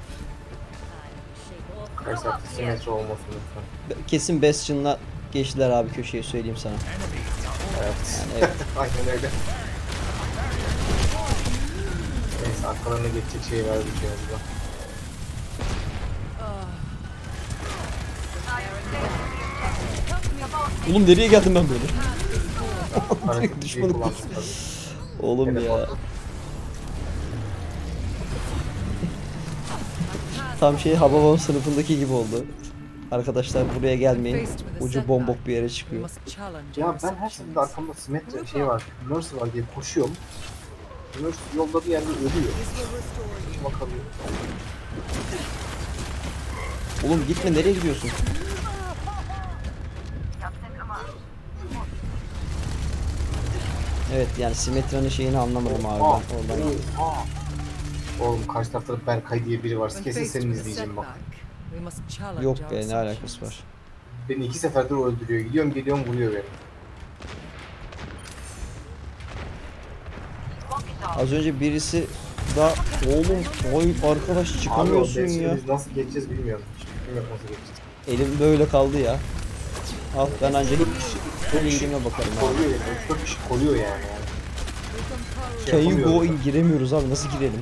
A. Kaç saat simetri olmasın lütfen. Kesin Bastion'la geçtiler abi köşeye söyleyeyim sana. Evet. Yani evet. Aynen öyle. Neyse arkalarına geçecek şey var bir şey oldu. Oğlum nereye geldim ben böyle? Hareket Düşmanı bir kullanmış tabii. Oğlum ya. Telefon. Tam şey Hababam sınıfındaki gibi oldu. Arkadaşlar buraya gelmeyin. Ucu bombok bir yere We çıkıyor. must challenge Ya our ben her assumptions. seferinde arkamda simetri şey var, Mercy var diye koşuyorum. Mercy yolda bir yerde ölüyor. Başıma kalıyor. Oğlum gitme nereye gidiyorsun? Evet yani simetranın şeyini anlamadım abi Aa, ben oradan. aa. Oğlum karşı tarafta Berkay diye biri var. When Kesin faced senin with a izleyeceğim bak. setback, we must challenge Yok our be ne assumptions. alakası var. Beni iki seferdir öldürüyor. Gidiyorum geliyorum vuruyor beni. Az önce birisi da oğlum oy arkadaş çıkamıyorsun Abi, o ya. biz nasıl geçeceğiz bilmiyorum. Hiç fikrim yok nasıl geçeceğiz. Elim böyle kaldı ya. Al ben ancak elimle bakarım abi. Koruyor yani. üç dört kişi koruyor yani. yani. Şey Can you yapamıyorum go ben. in giremiyoruz abi nasıl girelim?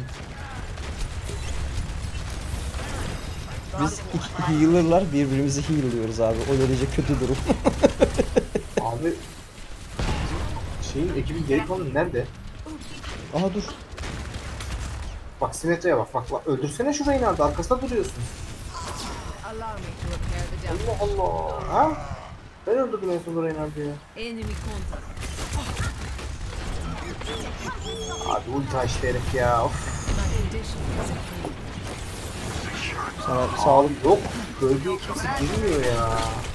Biz iki healer'lar birbirimizi heal'lıyoruz abi. O derece kötü durum. Abi şeyin ekibin geri kalanı nerede? Aha dur. Bak simetriye bak bak bak öldürsene şurayı nerede arkasında duruyorsun. Allow me to repair the damage. Allah Allah. Ha? Ben öldürdüm en son orayı nerede ya? Enemy contact. Abi ulti açtı herif ya. Of. My condition is improved. Sana sağlık. Abi yok. Bölgeye kimse girmiyor ya.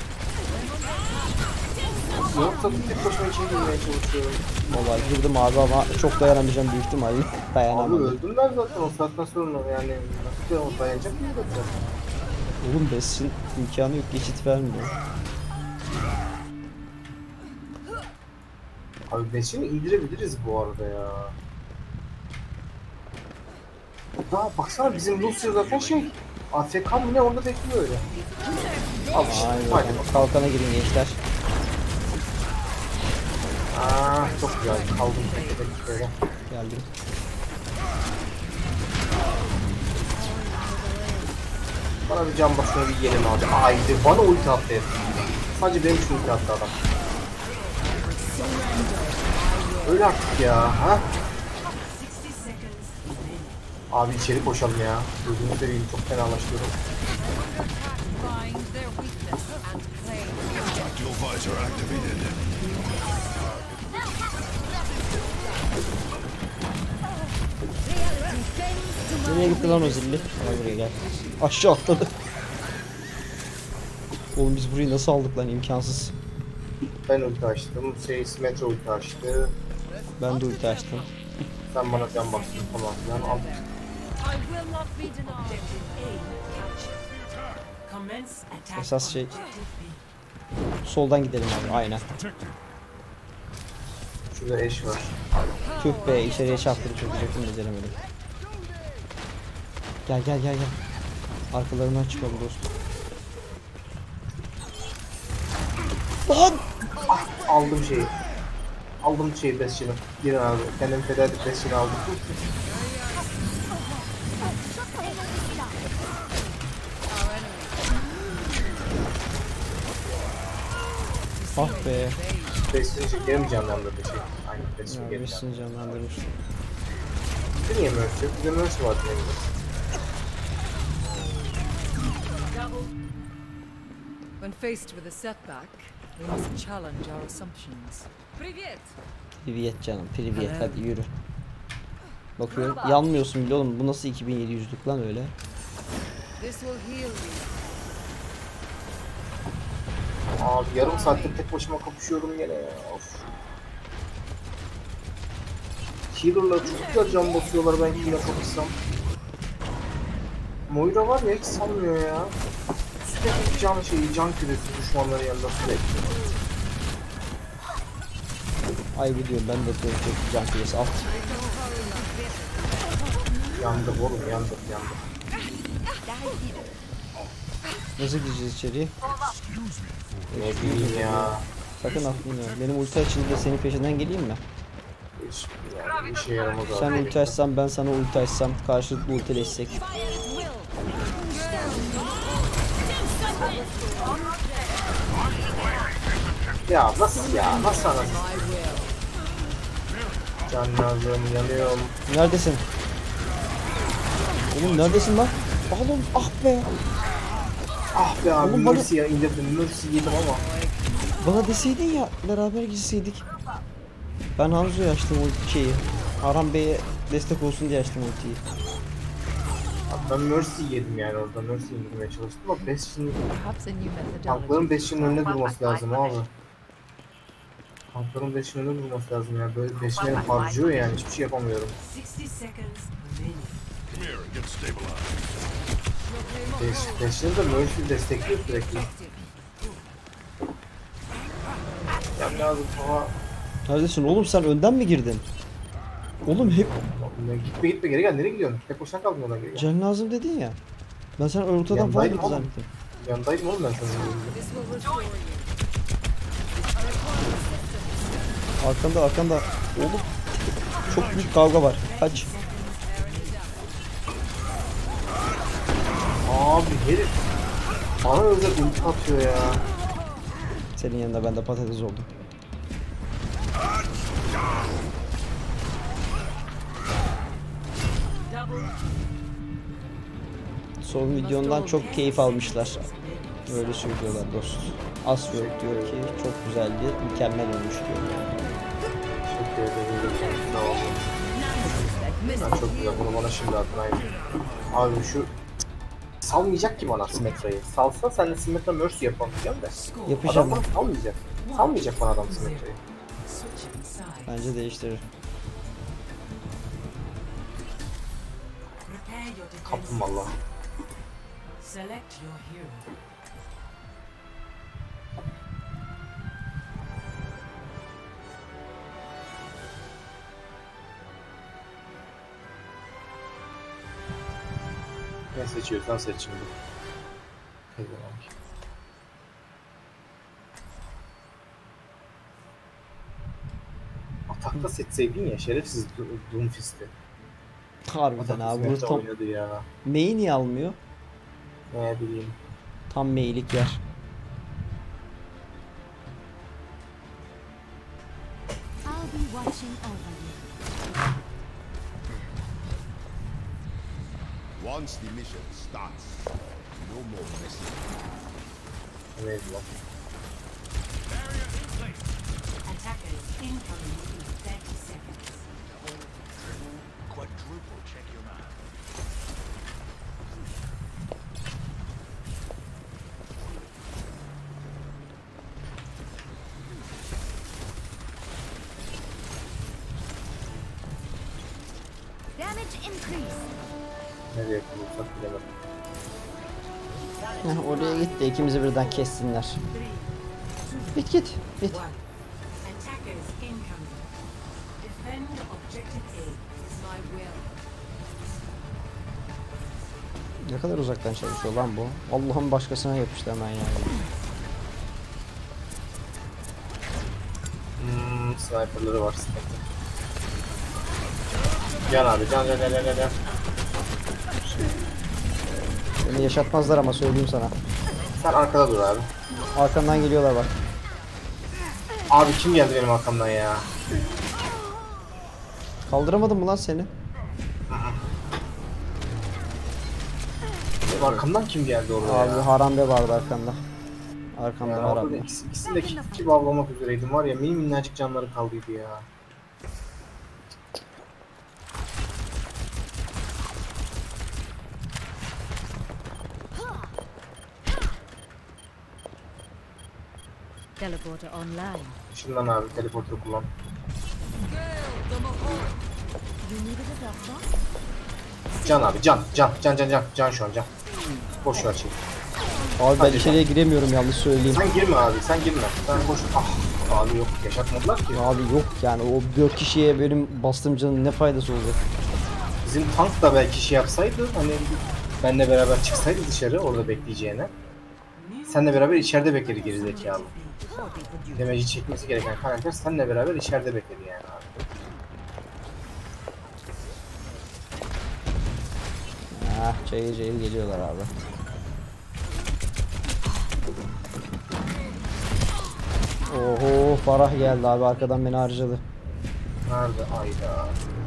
Yoksa bir tek başıma için girmeye çalışıyorum. Olay girdim abi ama çok dayanamayacağım büyük ihtimalle. Abi Dayanamadım. öldüm ben zaten o saatten sonra yani nasıl da dayanacak mıyım zaten? Oğlum Bastion imkanı yok geçit vermiyor. Abi Beşik'i indirebiliriz bu arada ya. Daha baksana bizim Lucio zaten şey A F K mı ne orada bekliyor öyle. Al işte Aynen. hadi öyle. bakalım. Kalkana girin gençler. Aa çok güzel kaldım tek tek böyle. Geldim. Bana bir can basına bir yiyelim abi. Haydi bana ulti attı herif. Sadece benim için ulti attı adam. Öyle artık ya ha? Abi içeri koşalım ya. Gözünü seveyim çok fenalaşıyorum. Find their weakness and play. Tactical visor activated. Nereye gitti lan o zilli? Bana buraya gel. Aşağı atladı. Oğlum biz burayı nasıl aldık lan imkansız. Ben ulti açtım. Şey simetri ulti açtı. Ben de ulti açtım. Sen bana can bastın falan filan. Al. I will not be denied. Objective A captured. Commence attack Esas on şey- objective B. Soldan gidelim abi aynen. Protected. Şurada eş var. Tüh be içeriye çarptırıp çökecektim de gelemedim. Gel gel gel gel. Arkalarından çıkalım dostum. Lan! Aldım şeyi. Aldım şeyi Bastion'ı. Girin abi. Kendimi feda edip Bastion'ı aldım. Ah be. Bastion'ı şey geri mi canlandırdı şey? Aynen Bastion'ı Ya geri bir canlandırdı. canlandırmış. Bir niye Mercy yok? Bir de Mercy vardı benim de. When faced with a setback, we must challenge our assumptions. Привет. Privyet canım privyet hadi yürü. Bakıyorum yanmıyorsun bile oğlum bu nasıl iki bin yedi yüzlük lan öyle. This will heal you. Abi yarım saattir tek başıma kapışıyorum gene ya. Of. healer'lar çok güzel can basıyorlar ben kim yapabilsem. Moira var ya hiç sanmıyor ya. Sürekli can şeyi, can küresi düşmanların yanında sürekli. Ay biliyorum ben de atıyorum çok can küresi alt. Yandım oğlum yandım yandım. Nasıl gireceğiz içeriye? Ne bileyim ya. Sakın atmayın. Benim ulti açınca senin peşinden geleyim mi? Hiç yani bir işe yaramaz abi. Sen ulti açsan ben sana ulti açsam karşılıklı ultileşsek. Ya nasıl ya? Nasıl anasın? Can lazım, yanıyorum. Neredesin? Oğlum neredesin lan? Oğlum ah be. Ah be abi Oğlum bana- Mercy'ye indirdim. Mercy yedim ama. Bana deseydin ya beraber gitseydik. Ben Hanzo'yu açtım ulti şeyi. Aram Bey'e destek olsun diye açtım ultiyi. Abi ben Mercy yedim yani orada. Mercy indirmeye çalıştım ama Bastion'ın Perhaps a new methodology. tankların Bastion'ın önünde durması lazım abi. Tankların Bastion'ın önünde durması lazım ya. Böyle Bastion'ı harcıyor yani hiçbir şey yapamıyorum. sixty seconds remaining. Come here and get stabilized. Bash- Bastion'ı da Mercy destekliyor sürekli. Can lazım ama Neredesin oğlum sen önden mi girdin? Oğlum hep gitme gitme geri gel nereye gidiyorsun? Tek başına kaldın oradan geri gel. can lazım dedin ya. Ben sen ortadan falan Yandaydım gitti oğlum. zannettim. Yandaydım oğlum ben sana. This will restore you. Arkanda arkanda. Oğlum çok büyük kavga var. Kaç. Abi herif bana özel ulti atıyor ya. Senin yanında ben de patates oldum. Son videondan çok keyif almışlar. Öyle söylüyorlar dost. Asworld diyor ki çok güzeldi, mükemmel olmuş diyor. Teşekkür ederim. Sağ olun. Ben çok güzel bunu bana şimdi atın aynı. Abi şu salmayacak ki bana Symmetra'yı. Salsa sen de Symmetra Mercy yapalım diyeceğim de. Yapacağım. Adam bana salmayacak. Salmayacak bana adam Symmetra'yı. Switching sides. Bence değiştirir. Prepare your Kaptım defenses. valla. Select your hero. Ne seçiyorsan seç şimdi. Kazanalım. Atakta seçseydin ya şerefsiz Do- Doomfist'i. Harbiden Atak abi. Bunu Symmetra tam oynadı ya. Mei niye almıyor? Ne bileyim. Tam Mei'lik yer. I'll be watching over you. Once the mission starts, no more messing. Neydi lan? Attackers incoming in thirty seconds. Quadruple check your map. Damage increase. Nereye kurulsak bilemedim. Heh, oraya git de ikimizi birden kessinler. Three, Git git. Git. one. Attackers incoming. Defend objective A. It's my will. Ne kadar uzaktan çalışıyor lan bu. Allah'ın başkasına yapıştı hemen yani. Hmm, sniperları var sıkıntı. Can abi can can can can can. Beni yaşatmazlar ama söyleyeyim sana. Sen arkada dur abi. Arkandan geliyorlar bak. Abi kim geldi benim arkamdan ya? Kaldıramadım mı lan seni? Benim arkamdan kim geldi orada Abi ya? Harambe vardı arkanda. Arkamda Yani orada Harambe. ikisi, ikisini de kit gibi avlamak üzereydim var ya mini minnacık canları kaldıydı ya. Teleporter online. Işınlan abi teleporter kullan. Gale, the Mahal. You needed a doctor? Can abi can can can can can can şu an can. Boş ver şey. Abi ben Hadi içeriye giremiyorum yalnız söyleyeyim. Sen girme abi sen girme. Sen boş ah abi yok yaşatmadılar ki. Abi yok yani o dört kişiye benim bastığım canın ne faydası olacak? Bizim tank da belki şey yapsaydı hani benle beraber çıksaydı dışarı orada bekleyeceğine. Seninle beraber içeride bekledi gerizekalı. Demeci çekmesi gereken karakter seninle beraber içeride bekledi yani abi. Ah çayır çayır geliyorlar abi. Oho Farah geldi abi arkadan beni harcadı. Nerede ayda?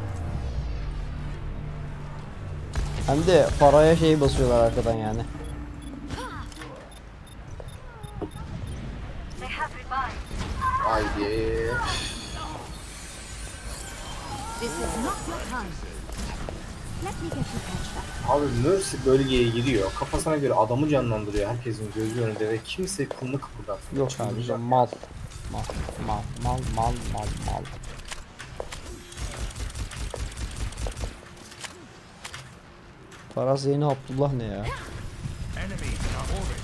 Hem de Farah'a şey basıyorlar arkadan yani. Haydi. This is not your time. Let me get you patched up. Abi Mercy bölgeye giriyor. Kafasına göre adamı canlandırıyor herkesin gözü önünde ve kimse kılını kıpırdatmıyor. Yok abi işte mal. Mal mal mal mal mal mal. Farah Zeyni Abdullah ne ya? Enemies in our orbit.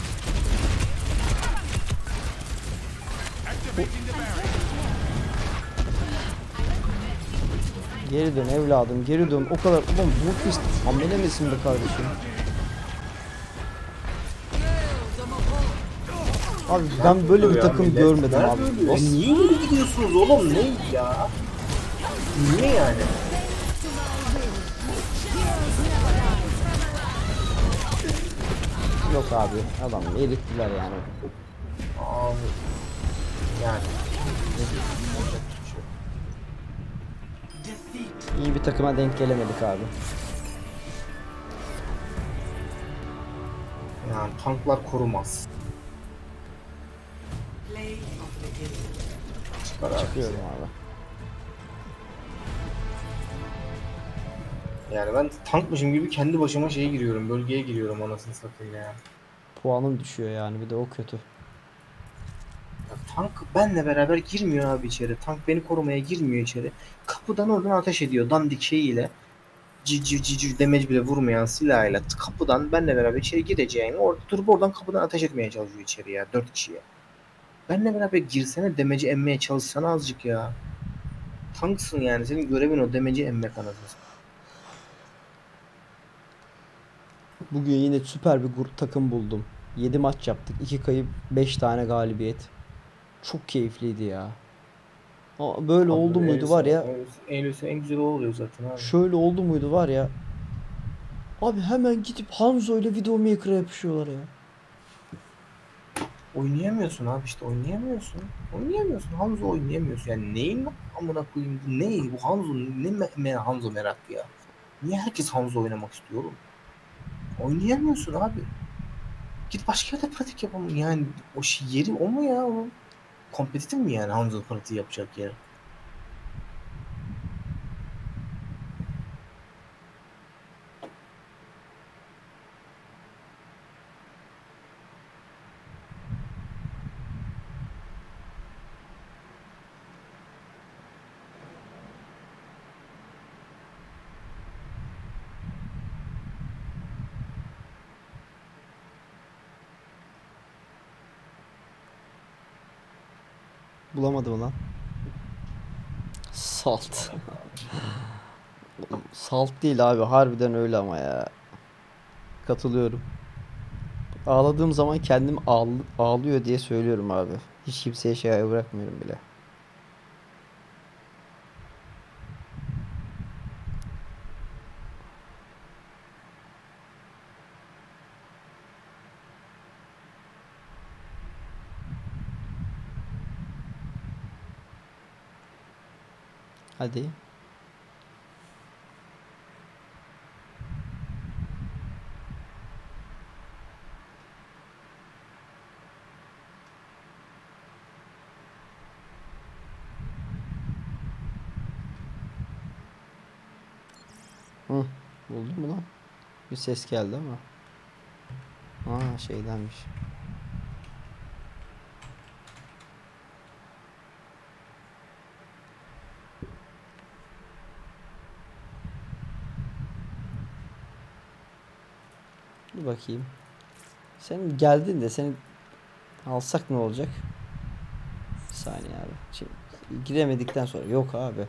Activating the barrier. Geri dön evladım geri dön o kadar ulan bu pist hamlelemesin be kardeşim. Abi ben böyle bir takım görmedim abi. Ya niye böyle gidiyorsunuz oğlum ne ya? Niye yani? Yok abi adam erittiler yani. Abi yani. İyi bir takıma denk gelemedik abi. Yani tanklar korumaz. Play of the game. Çıkar abi. Çıkıyorum abi. Yani ben tankmışım gibi kendi başıma şeye giriyorum, bölgeye giriyorum anasını satayım ya. Puanım düşüyor yani bir de o kötü. Ya tank benle beraber girmiyor abi içeri. Tank beni korumaya girmiyor içeri. Kapıdan oradan ateş ediyor dandik şeyiyle. Cici cici demeci bile vurmayan silahıyla kapıdan benle beraber içeri gireceğini orada durup oradan kapıdan ateş etmeye çalışıyor içeri ya dört kişiye. Benle beraber girsene demeci emmeye çalışsana azıcık ya. Tanksın yani senin görevin o demeci emmek anasını. Bugün yine süper bir grup takım buldum. yedi maç yaptık. iki kayıp beş tane galibiyet. Çok keyifliydi ya. Aa, böyle oldu muydu var ya. Eylül'se en güzel o oluyor zaten abi. Şöyle oldu muydu var ya. Abi hemen gidip Hanzo ile Videomaker'a yapışıyorlar ya. Oynayamıyorsun abi işte oynayamıyorsun. Oynayamıyorsun. Hanzo oynayamıyorsun. Yani neyin amına koyayım bu ne? Bu Hanzo ne me, me Hanzo merakı ya. Niye herkes Hanzo oynamak istiyor oğlum? Oynayamıyorsun abi. Git başka yerde pratik yapalım. Yani o şey, yeri o mu ya onun? Kompetitif mi yani Hanzo pratiği yapacak yer? Bulamadım lan. Salt. Oğlum, Salt değil abi harbiden öyle ama ya. Katılıyorum. Ağladığım zaman kendim ağl ağlıyor diye söylüyorum abi. Hiç kimseye şey bırakmıyorum bile. Hadi. Hı, buldun mu lan? Bir ses geldi ama. Aa şeydenmiş. Dur bakayım. Sen geldin de seni alsak ne olacak? Bir saniye abi. Şimdi giremedikten sonra yok abi.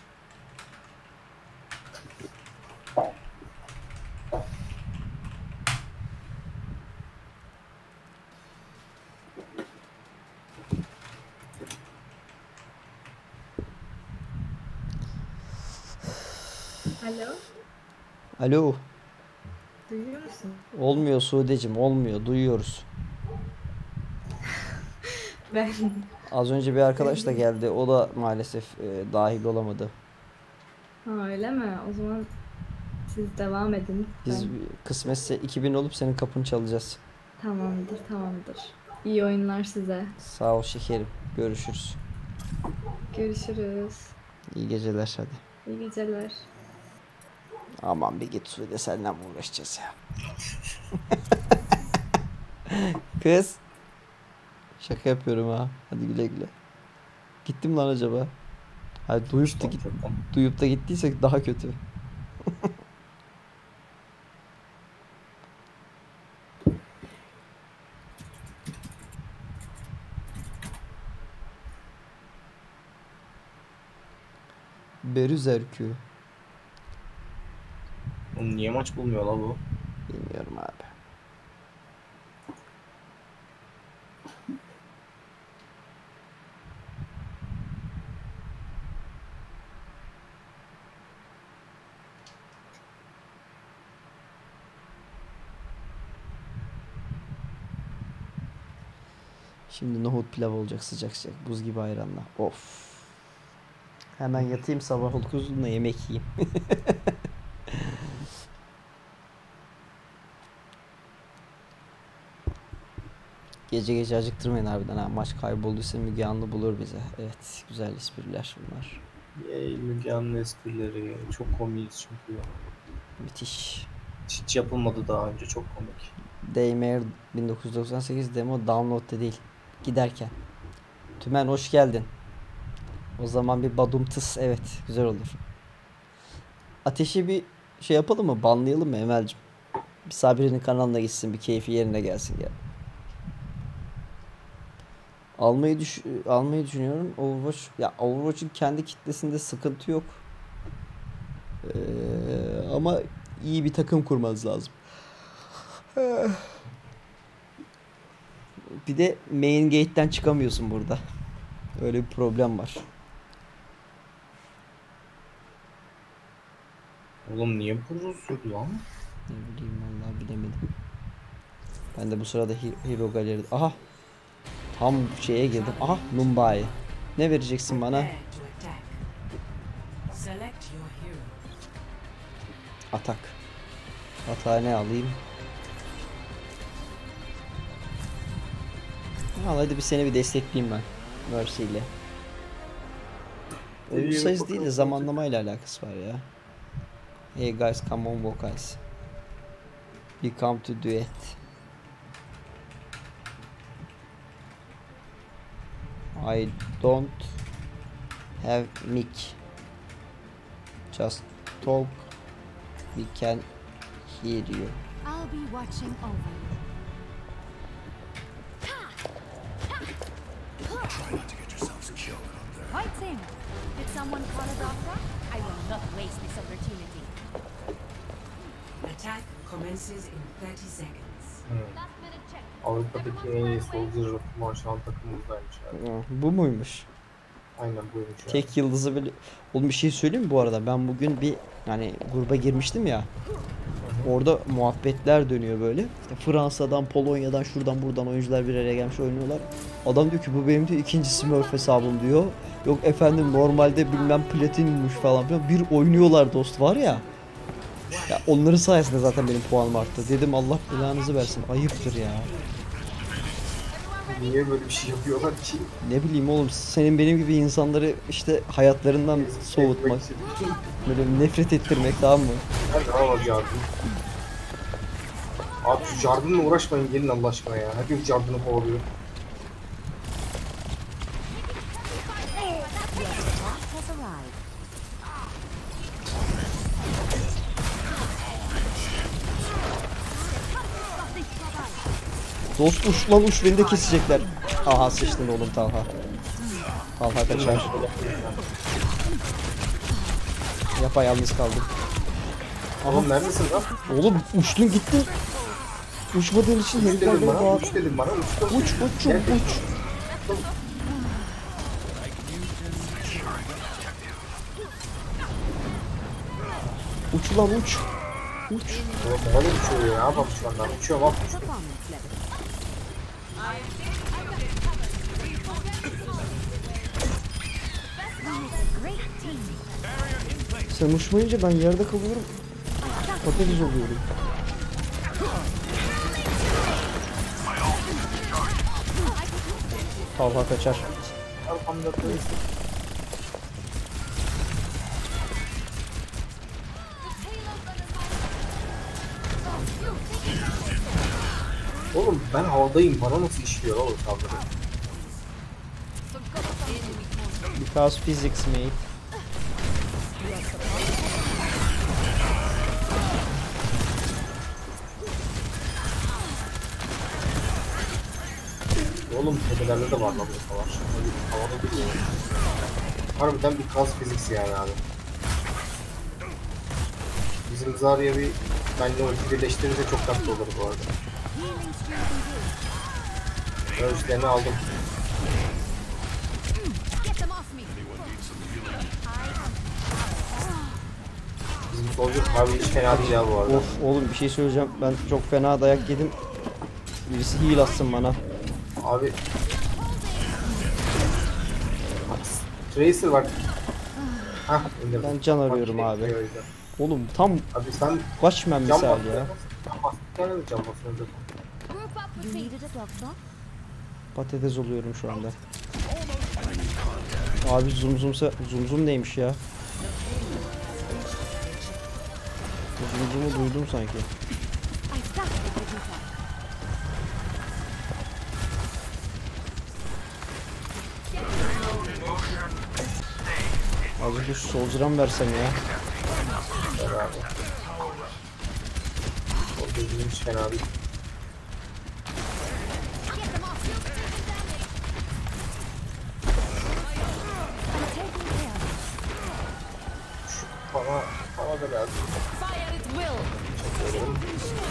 Alo, Alo. duyuyor musun? Olmuyor Sude'cim, olmuyor. Duyuyoruz. Ben Az önce bir arkadaş da geldi. O da maalesef e, dahil olamadı. ha, öyle mi? O zaman siz devam edin. Biz Ben... kısmetse iki bin olup senin kapını çalacağız. Tamamdır, tamamdır. İyi oyunlar size. Sağ ol şekerim. Görüşürüz. Görüşürüz. İyi geceler hadi. İyi geceler. Aman bir git Sude, seninle mi uğraşacağız ya? Kız. Şaka yapıyorum ha. Hadi güle güle. Gittim lan acaba? Hadi duyup da, git, duyup da gittiysek daha kötü. Berüzerkü. Oğlum niye maç bulmuyor la bu? Bilmiyorum abi. Şimdi nohut pilav olacak sıcak sıcak buz gibi ayranla. Of. Hemen yatayım, sabah uykusunda yemek yiyeyim. Gece gece acıktırmayın harbiden ha. Maç kaybolduysa Müge Anlı bulur bize. Evet, güzel espriler bunlar. Yey Müge Anlı esprileri. Çok komiyiz çünkü. Müthiş. Hiç yapılmadı daha önce, çok komik. Daymare bin dokuz yüz doksan sekiz demo download'da değil. Giderken. Tümen hoş geldin. O zaman bir badum tıs, evet güzel olur. Ateşi bir şey yapalım mı? Banlayalım mı Emel'cim? Bir Sabri'nin kanalına gitsin, bir keyfi yerine gelsin ya. Almayı düş almayı düşünüyorum. Overwatch ya Overwatch'un kendi kitlesinde sıkıntı yok. Ee, ama iyi bir takım kurmanız lazım. Bir de main gate'ten çıkamıyorsun burada. Öyle bir problem var. Oğlum niye bu uzun sürdü lan? Ne bileyim vallahi bilemedim. Ben de bu sırada Hero, Hero Gallery. Aha. Tam şeye girdim. Aha Mumbai. Ne vereceksin bana? Prepare to attack. Select your hero. Atak. Atağa ne alayım? Al hadi bir seni bir destekleyeyim ben. Mercy ile. Oyun sayısı değil de zamanlamayla alakası var ya. Hey guys, come on vocals. We come to duet. I don't have mic. Just talk. We can hear you. I'll be watching over you. Try not to get yourselves killed out there. Right thing. Did someone call a doctor? I will not waste this opportunity. Attack commences in thirty seconds. Last minute check. Avrupa'daki en iyi soldier marşal takımımızdaymış abi. Hı, bu muymuş? Aynen buymuş abi. Tek yıldızı bile... Oğlum bir şey söyleyeyim mi bu arada? Ben bugün bir yani gruba girmiştim ya. Orada muhabbetler dönüyor böyle. İşte Fransa'dan, Polonya'dan, şuradan buradan oyuncular bir araya gelmiş oynuyorlar. Adam diyor ki bu benim diyor ikinci Smurf hesabım diyor. Yok efendim normalde bilmem platinummuş falan filan. Bir oynuyorlar dost var ya. Ya onların sayesinde zaten benim puanım arttı. Dedim Allah belanızı versin. Ayıptır ya. Niye böyle bir şey yapıyorlar ki? Ne bileyim oğlum, senin benim gibi insanları işte hayatlarından soğutmak, böyle nefret ettirmek, tamam mı? Hadi hava yardım. Abi şu Jarvan'la uğraşmayın, gelin Allah aşkına ya. Herkes Jarvan'ı kovalıyor. Has arrived. Dost uç lan uç, beni de kesecekler. Aha sıçtın oğlum Talha. Talha kaçar. Yapayalnız kaldım. Oğlum neredesin lan? Oğlum uçtun gittin. Uçmadığın için Uç herifler dedim beni bana, bağır. uç dedim bana, uç. Uç uçum uç. Uç lan uç. Uç. Oğlum bana uçuyor ya, ne yapalım şu anda? Uçuyor bak, uçuyor. Performance level. Great team. Sen uçmayınca ben yerde kalıyorum. Patates oluyorum. Talha kaçar. Arkamda Tracer. Oğlum ben havadayım, bana nasıl işliyor oğlum saldırı? Because physics mate. Oğlum tepelerde de var lan bu savaş. Havada değil mi? Harbiden bir kas fiziks yani abi. Bizim Zarya bir benle ulti birleştirince çok tatlı olur bu arada. Healing streak engaged. Ölçülerini aldım. Get them off me. Bizim solcu abi hiç fena değil ya bu arada. Of oğlum bir şey söyleyeceğim. Ben çok fena dayak yedim. Birisi heal atsın bana. Abi Tracer var. Hah indirdim. Ben can arıyorum Bak, abi. şey öyle. Oğlum tam Abi sen kaçmam can misal bas ya. Can bas. Bir tane de can basıyorsun. Group up with me. You needed a doctor? Patates oluyorum şu anda. Abi zoom zoomsa zoom zoom neymiş ya? Zoom zoom'u duydum sanki. I started the computer. Azıcık şu soldier'a mı versem ya? Beraber. O dediğim hiç fena değil. Get them off me. I'm taking care. Bana, bana da lazım. Fire at will. Çekiyorum.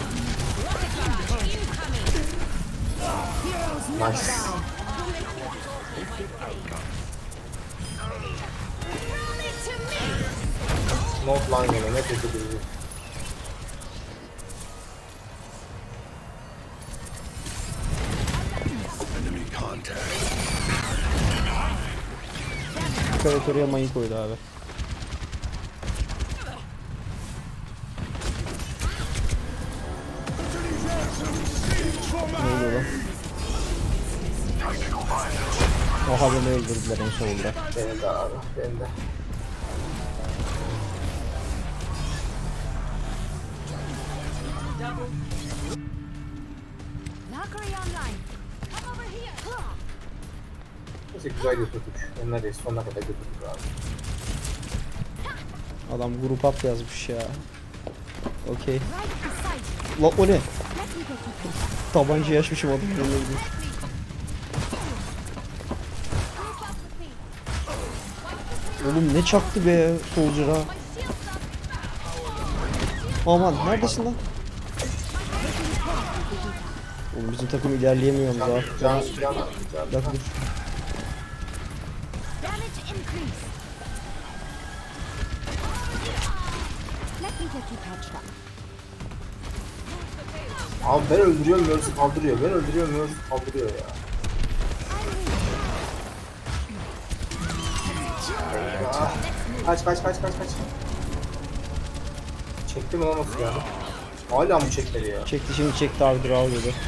Nice. Smoke lan gene ne kötü bir şey. Evet oraya mayın koydu abi. Ne oluyor lan? Oha beni öldürdüler en sonunda. Benim de abi, benim de. Valkyrie online. Come over here. Neyse güzel götürdük. Ben neredeyse sonuna kadar götürdük abi. Adam grup up yazmış ya. Okey. Right beside you. La o ne? Let me get you. Tabancayı açmışım adamın önüne gidiyor. Group up with me. Oğlum ne çaktı be soldier'a. Aman neredesin lan? Oğlum bizim takım ilerleyemiyoruz abi. Can, can, can. Bir dakika dur. Damage increase. Let me get you patched up. Abi ben öldürüyorum, Mercy kaldırıyor. Ben öldürüyorum, Mercy kaldırıyor ya. Ah, kaç kaç kaç kaç kaç. Çekti mi lan o silahı? Hala mı çekmedi ya? Çekti şimdi çekti abi dur al dedi.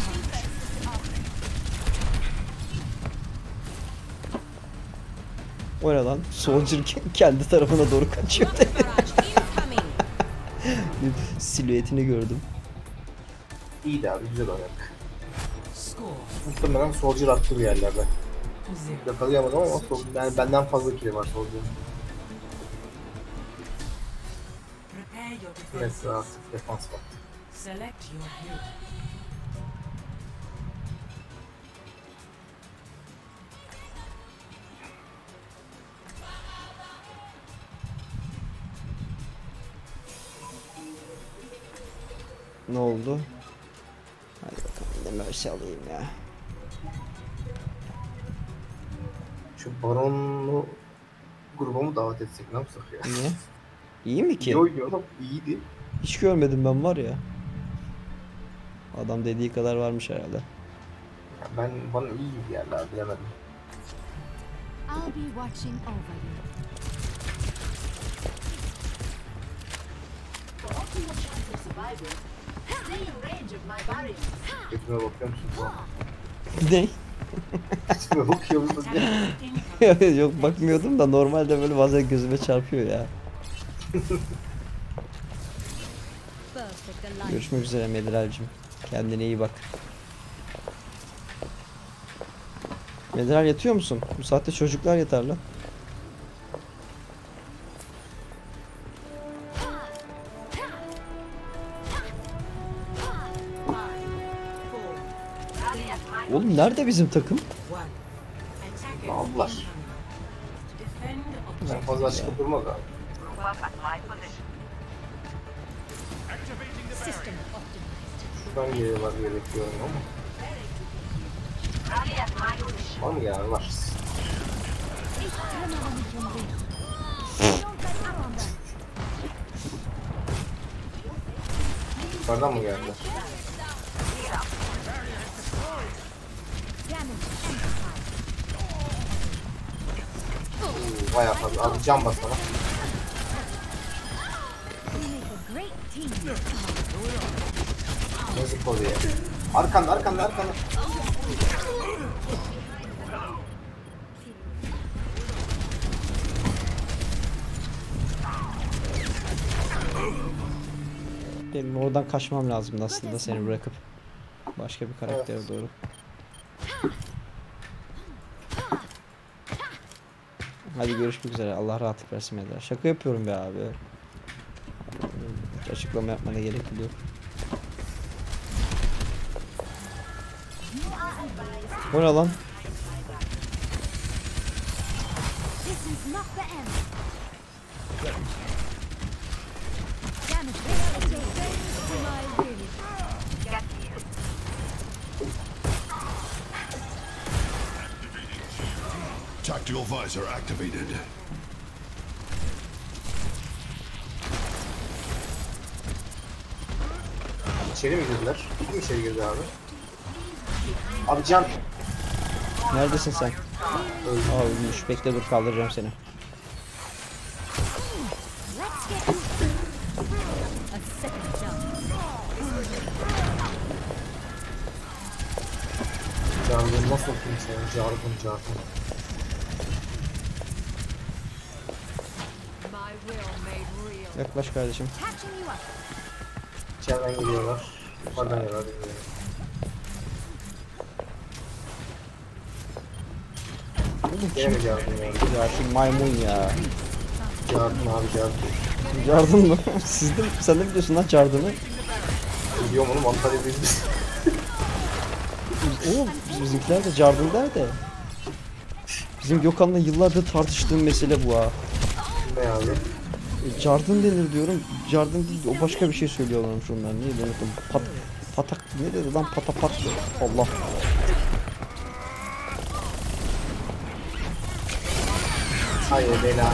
O ne lan? Soldier kendi tarafına doğru kaçıyor. Silüetini gördüm. İyiydi abi, güzel oynadık. Score Muhtemelen Soldier attı bir yerlerde. zero. Yakalayamadım ama sol, yani benden fazla kill var Soldier'ın. Prepare your Evet, defenses. artık defans var. Select your hero. Ne oldu? Hadi bakalım, ne mersi alayım ya. Şu baronlu gruba mı davet etsek, ne yapsak ya? Niye? İyi mi ki? İyi oynuyor adam, iyiydi. Hiç görmedim ben var ya. Adam dediği kadar varmış herhalde. Ya ben, bana iyi geldi abi, bilemedim. I'll be watching over you. For optimal chance of survival, stay in range of my barriers. Götüme bakıyor musun? Ne? Götüme bakıyor musun diye. Yok bakmıyordum da normalde böyle bazen gözüme çarpıyor ya. Perfect alignment. Görüşmek üzere Medral'cim. Kendine iyi bak. Medral yatıyor musun? Bu saatte çocuklar yatar lan. Oğlum nerede bizim takım? Allah. Ben fazla açık durmaz abi. System optimized. Şuradan geliyorlar diye bekliyorum ama. Var mı yani? Var. Ich kümmere mich um dich. Don't let up on them. Yukarıdan mı geldiler? Damage amplified. Oo, bayağı fazla. Abi can basana. We make a great team. Yazık oluyor. Arkanda, arkanda, arkanda. Benim oradan kaçmam lazımdı aslında seni bırakıp. Başka bir karaktere Evet. doğru. Hadi görüşmek üzere. Allah rahatlık versin Medral. Şaka yapıyorum be abi. Hiç açıklama yapmana gerek yok. O ne lan? This is not the end. Damage relative to my will. Tactical visor activated. İçeri mi girdiler? Kim içeri girdi abi? Abi can. Neredesin sen? Aa ölmüş. Bekle dur kaldıracağım seni. Let's get a second chance. Canını nasıl okuyayım seni? Cargın cargın. My will made real. Yaklaş kardeşim. Catching you up. İçeriden geliyorlar. Yukarıdan geliyorlar. bilmiyorum. Gene mi cargın yani? Ya şu maymun ya. Cargın abi cargın. Cardın mı? Siz de, sen de biliyorsun lan Cardın'ı. Biliyorum oğlum, Antalya biz. Oğlum bizimkiler de Cardın der de. Bizim Gökhan'la yıllardır tartıştığım mesele bu ha. Ne abi? E, Cardın denir diyorum. Cardın değil, o başka bir şey söylüyorlarmış onlar. Niye unuttum? Pat, patak ne dedi lan? Patapat. Allah. Hayır belanı.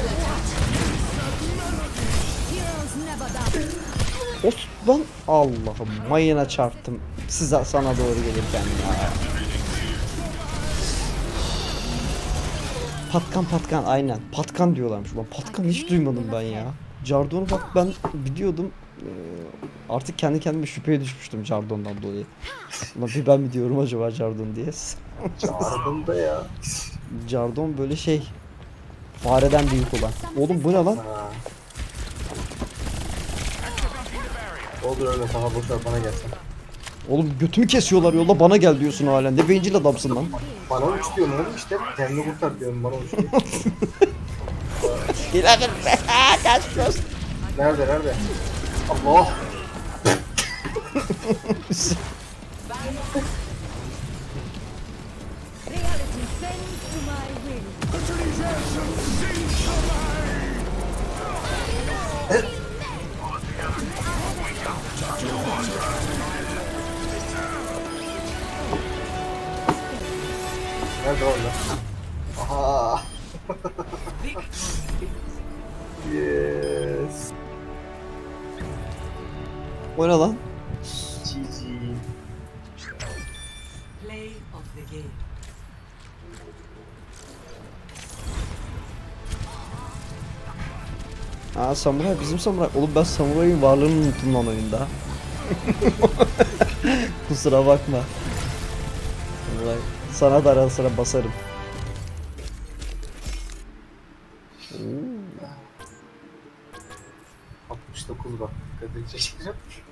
Heroes never die. Osman Allah'ım mayına çarptım. Size sana doğru gelirken ya. Patkan patkan aynen. Patkan diyorlarmış. Ulan patkan hiç duymadım ben ya. Cardon'u bak ben biliyordum. Ee, artık kendi kendime şüpheye düşmüştüm Cardon'dan dolayı. Ulan bir ben mi diyorum acaba Cardon diye. Cargın da ya. Cardon böyle şey. Fareden büyük olan. Oğlum bu ne lan? Ha. Olur öyle, sana boşver, bana gelsin. Oğlum götümü kesiyorlar yolda bana gel diyorsun halen. Ne bencil adamsın lan. Bana uç diyorum oğlum işte. Kendini kurtar diyorum, bana uç diyor. İlahi kaçmıyoruz. Nerede nerede? Allah! Reality bends to my will. Tactical Nerede orada? Aha. Yes. O ne lan? G G. Play of the game. Aa samuray bizim samuray. Oğlum ben samurayın varlığını unuttum lan oyunda. Kusura bakma. Samuray. Sana da ara sıra basarım. altmış dokuz bak. Dikkat çekerim.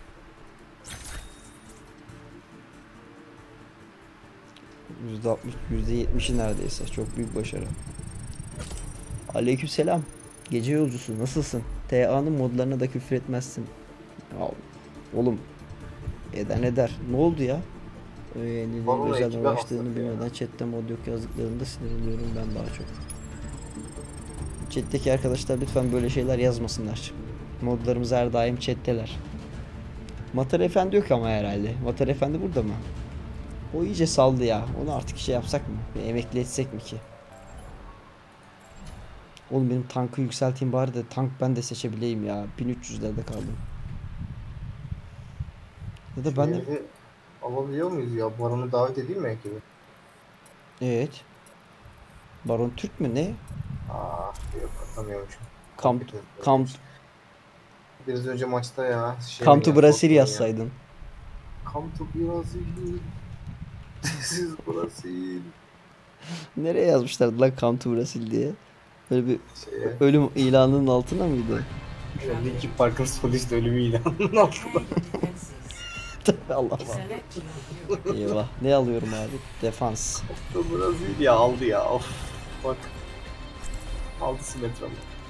yüzde altmış, yüzde yetmişi neredeyse. Çok büyük başarı. Aleykümselam. Gece yolcusu nasılsın? T A'nın modlarına da küfür etmezsin. Ya, oğlum eden eder. Ne oldu ya? Öğrendiğinin Vallahi özel ekibe ulaştığını hastası ya. bilmeden chatte mod yok yazdıklarında sinirleniyorum ben daha çok. Chat'teki arkadaşlar lütfen böyle şeyler yazmasınlar. Modlarımız her daim chat'teler. Matar Efendi yok ama herhalde. Matar Efendi burada mı? O iyice saldı ya. Onu artık şey yapsak mı? Bir emekli etsek mi ki? Oğlum benim tankı yükselteyim bari de tank ben de seçebileyim ya. bin üç yüzlerde kaldım. Ya da ben de... Herifi alabiliyor muyuz ya? Baron'u davet edeyim mi ekibi? Evet. Baron Türk mü ne? Aa, yok atamıyorum şu an. Come, Komple- come, Biraz önce maçta ya. Şey come to ya, Brazil Tottenham ya. yazsaydın. Come to Brazil. This is Brazil. Nereye yazmışlardı lan come to Brazil diye? Böyle bir Şeye. ölüm ilanının altına mıydı? Linkin Park'ın solist ölümü ilanının altında. Allah Allah. Select your hero. Eyvah. Ne alıyorum abi? Defans. Come to Brazil ya aldı ya. Of. Bak. Aldı Symmetra'mı.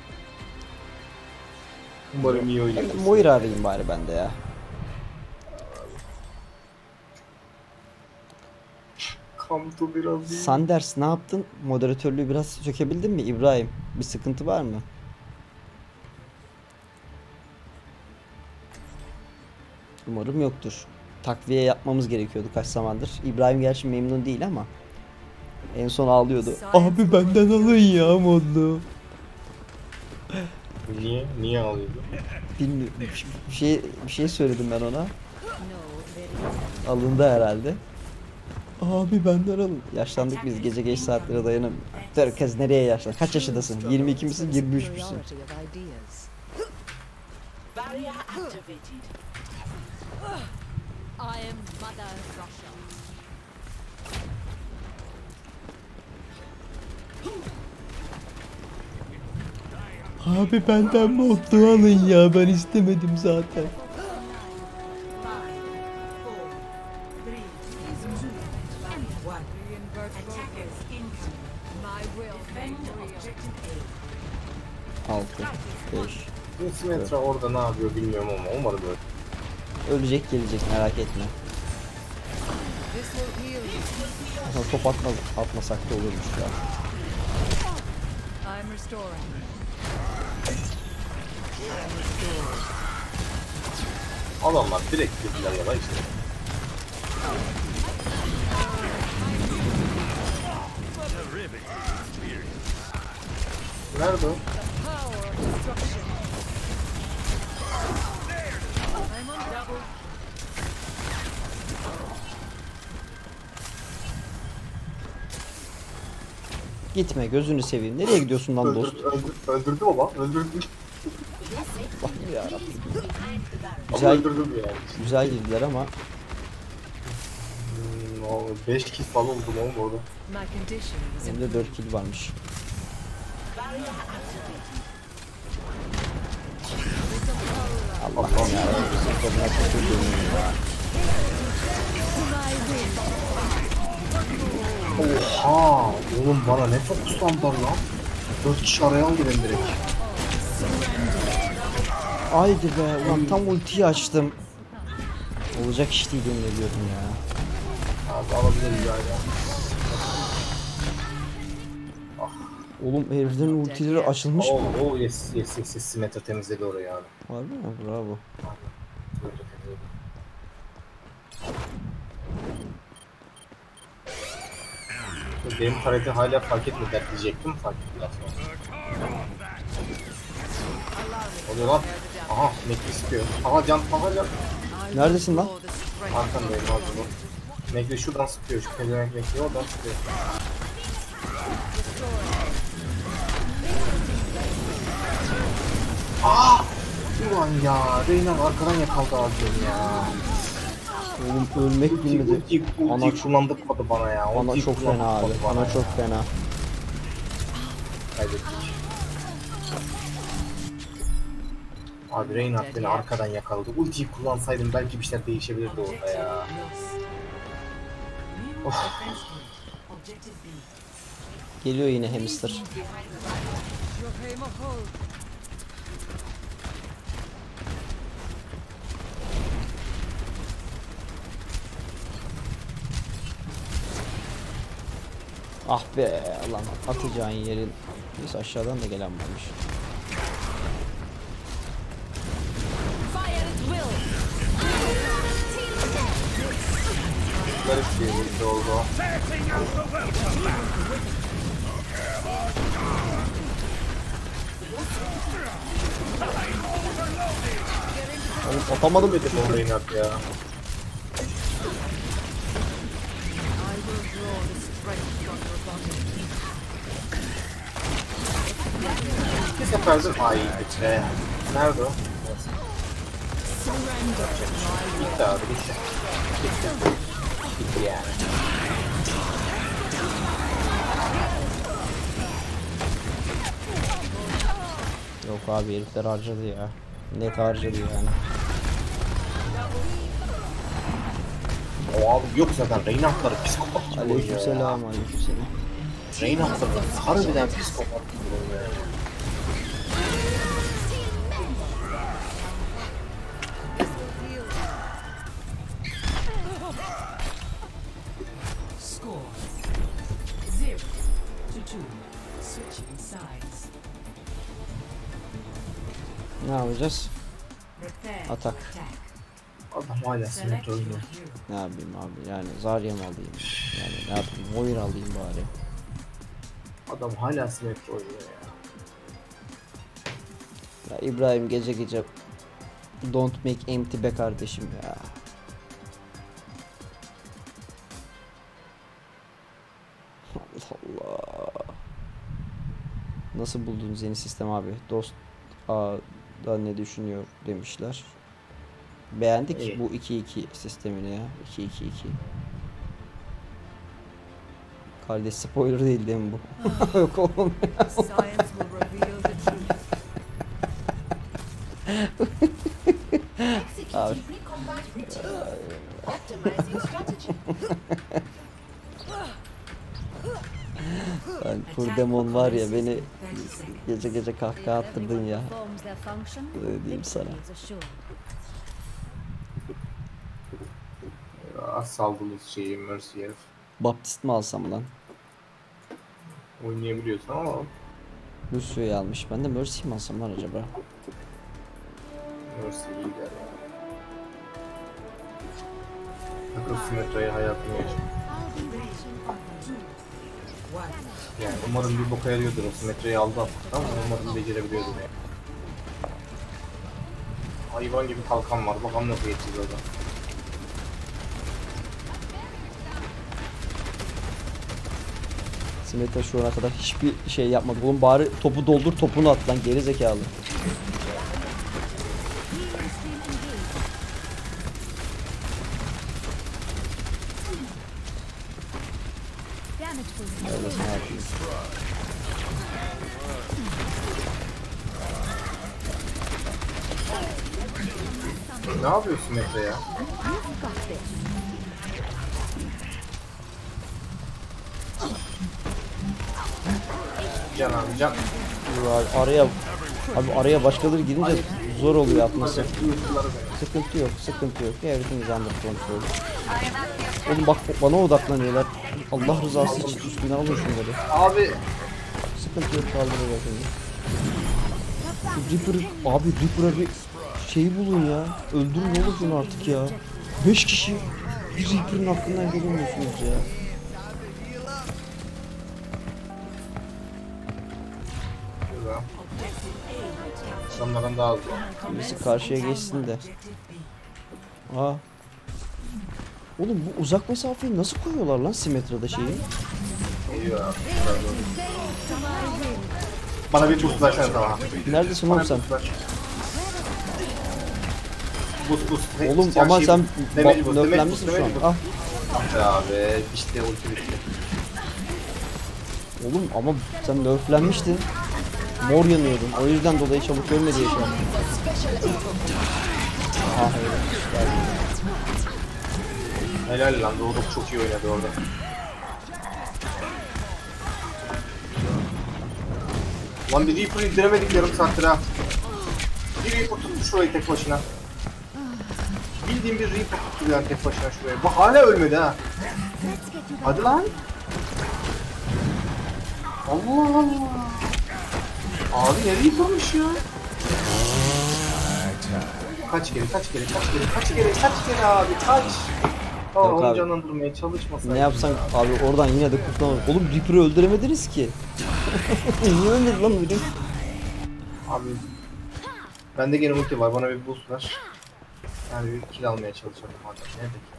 Umarım iyi oynuyor. Ben de Moira arayayım bari ben de ya. Come to Brazil. Sanders ne yaptın? Moderatörlüğü biraz sökebildin mi İbrahim? Bir sıkıntı var mı? Umarım yoktur. Takviye yapmamız gerekiyordu kaç zamandır. İbrahim gerçi memnun değil ama en son ağlıyordu. Abi benden alın ya modlu. Niye? Niye ağlıyordu? Bilmiyorum. Bir şey bir şey söyledim ben ona. Alındı herhalde. Abi benden alın. Yaşlandık biz gece geç saatlere dayanamıyoruz. Herkes nereye yaşlandı? Kaç yaşındasın? yirmi iki misin? yirmi üç müsün? Barrier activated. I am Mother Russia. Abi benden modlu alın ya. Ben istemedim zaten. Five, four, three, two, one. Attackers incoming. My will Defend objective A. altı, beş. Bu Symmetra orada ne yapıyor bilmiyorum ama umarım öyle. Ölecek gelecek merak etme. This will heal you. Aslında top atma, atmasak da olurmuş ya. I'm restoring. Adamlar direkt girdiler ya lan işte. Nerede o? Power of destruction. I'm on double. Gitme gözünü seveyim. Nereye gidiyorsun lan dost? Öldürdü, öldürdü, öldürdü baba, öldürdü. Ama Güzel, öldürdüm yani. güzel girdiler ama Hmm, o beş kill falan oldum oğlum orada. My condition is benim de dört kill varmış. Allah'ım ya. Kadına kötü dönüyor ya. Oha! Oğlum bana ne çok standlar lan. Dört kişi araya aldı beni direkt. Haydi be ulan tam ultiyi açtım. Olacak iş değil yemin ediyorum ya. Abi alabiliriz yani. Oğlum heriflerin ultileri açılmış mı? Oo, oh, yes, yes, yes, yes. Symmetra temizledi orayı abi. Var mı? Bravo. Symmetra temizledi. benim tarihte hala fark etmediler diyecektim, fark ettiler sonra. Oluyor lan. Aha, Mekli sıkıyor. Aha can, aha can. Neredesin lan? Arkandayım abi bu. Mekli şuradan sıkıyor, şu pezevenk Mekli oradan sıkıyor. Aaa! Ulan ya, Reyna arkadan yakaldı abim ya. Oğlum ölmek bilmedi. Ultiyi Ana, kullandırmadı bana ya. ana Ultiyi çok fena abi. kullandırmadı bana Ana ya. çok fena. Kaybettik. Abi Reinhardt beni arkadan yakaladı. Ultiyi kullansaydım belki bir şeyler değişebilirdi orada ya. Of. Geliyor yine hamster. Ah be lan, atacağın yerin. Neyse aşağıdan da gelen varmış. Garip bir şey oldu. Oğlum atamadım. Dedim o Reinhardt ya. Bir seferdir ay be. Nerede o? Bitti abi bitti. Bitti. Bitti yani. Yok abi herifler harcadı ya. Net harcadı yani. O abi yok zaten Reinhardt'ları psikopat gibi oynuyor ya. Aleykümselam, aleykümselam. Reinhardt'ları harbiden psikopat gibi oynuyor ya. Score zero to two. Switching sides. Ne yapacağız? Prepare Atak. to attack. Adam hala Select sinir your oynuyor. hero. Ne yapayım abi, yani Zarya mı alayım? Yani ne yapayım, oyun alayım bari. Adam hala simetri oynuyor ya. Ya İbrahim gece gece don't make empty be kardeşim ya. Allah Allah. Nasıl buldunuz yeni sistem abi? Dost A'da ne düşünüyor demişler. Beğendik İyi. bu iki iki sistemini ya. iki iki iki. Kardeş spoiler değil değil mi bu? Yok oğlum. Science will reveal the truth. Executing pre-combat routine. Optimizing strategy. Ben Kurdemon var ya, beni gece gece kahkaha attırdın ya. Performs their function. Öyle diyeyim sana. Victory is assured. Az saldığımız şeyi Mercy herif. Baptist mi alsam lan? Oynayabiliyorsun ama Lucy'yi almış. Ben de Mercy mi alsam lan acaba? Mercy iyi der ya. Takıl simetriye hayatını yaşa. I'll be watching over you. One. Yani umarım bir boka yarıyordur o simetriyi aldı artık ama umarım becerebiliyordur yani. Hayvan gibi kalkan var, bakalım nasıl geçeceğiz orada. Simeta şu ana kadar hiçbir şey yapmadı. Oğlum bari topu doldur, topunu at lan, geri zekalı. Damage boost. Öyle ne yapayım? Ne yapıyorsun Mete ya? You've got this. Can abi can. Dur abi, araya abi araya başkaları girince zor oluyor atması. Uykuları ben. Sıkıntı yok, sıkıntı yok. Everything is under control. Oğlum bak bana odaklanıyorlar. Allah rızası için üstüne alın şunları. Abi Sıkıntı yok, kaldırıyor şimdi. Reaper, abi Reaper'a bir şey bulun ya. Öldürün ne olur şunu artık ya. beş kişi bir Reaper'ın hakkından gelemiyorsunuz ya. onlardan daha hızlı. Birisi karşıya geçsin de. Aa. Oğlum bu uzak mesafeyi nasıl koyuyorlar lan Symmetra'da şeyi? Geliyor abi. Bana bir boost versene tamam. Neredesin oğlum sen? Boost boost. Oğlum Her ama şeyi- sen damage ba- boost, damage nöflenmişsin boost, şu an. damage Ah. boost. Ah be abi işte ulti bitti. Oğlum ama sen nöflenmiştin. Mor yanıyordun. O yüzden dolayı çabuk ölme diye şey yaptım. Ah evet. Helal lan Doğru çok iyi oynadı orada. Lan bir Reaper'ı indiremedik yarım saattir ha. Bir Reaper tuttu şurayı tek başına. Bildiğim bir Reaper tuttu yani tek başına şuraya. Bak hala ölmedi ha. Hadi lan. Allah Allah. Abi ne Reaper'mış ya. Kaç kere kaç kere kaç kere kaç kere kaç kere abi kaç. Aa, Yok onu abi. canlandırmaya çalışmasaydı. Ne yapsan abi oradan yine de kurtulamadık. Oğlum Reaper'ı öldüremediniz ki. Niye ölmedi lan öyle? Abi bende gene ulti var, bana bir boost ver. Yani bir kill almaya çalışalım madem. Nerede ki?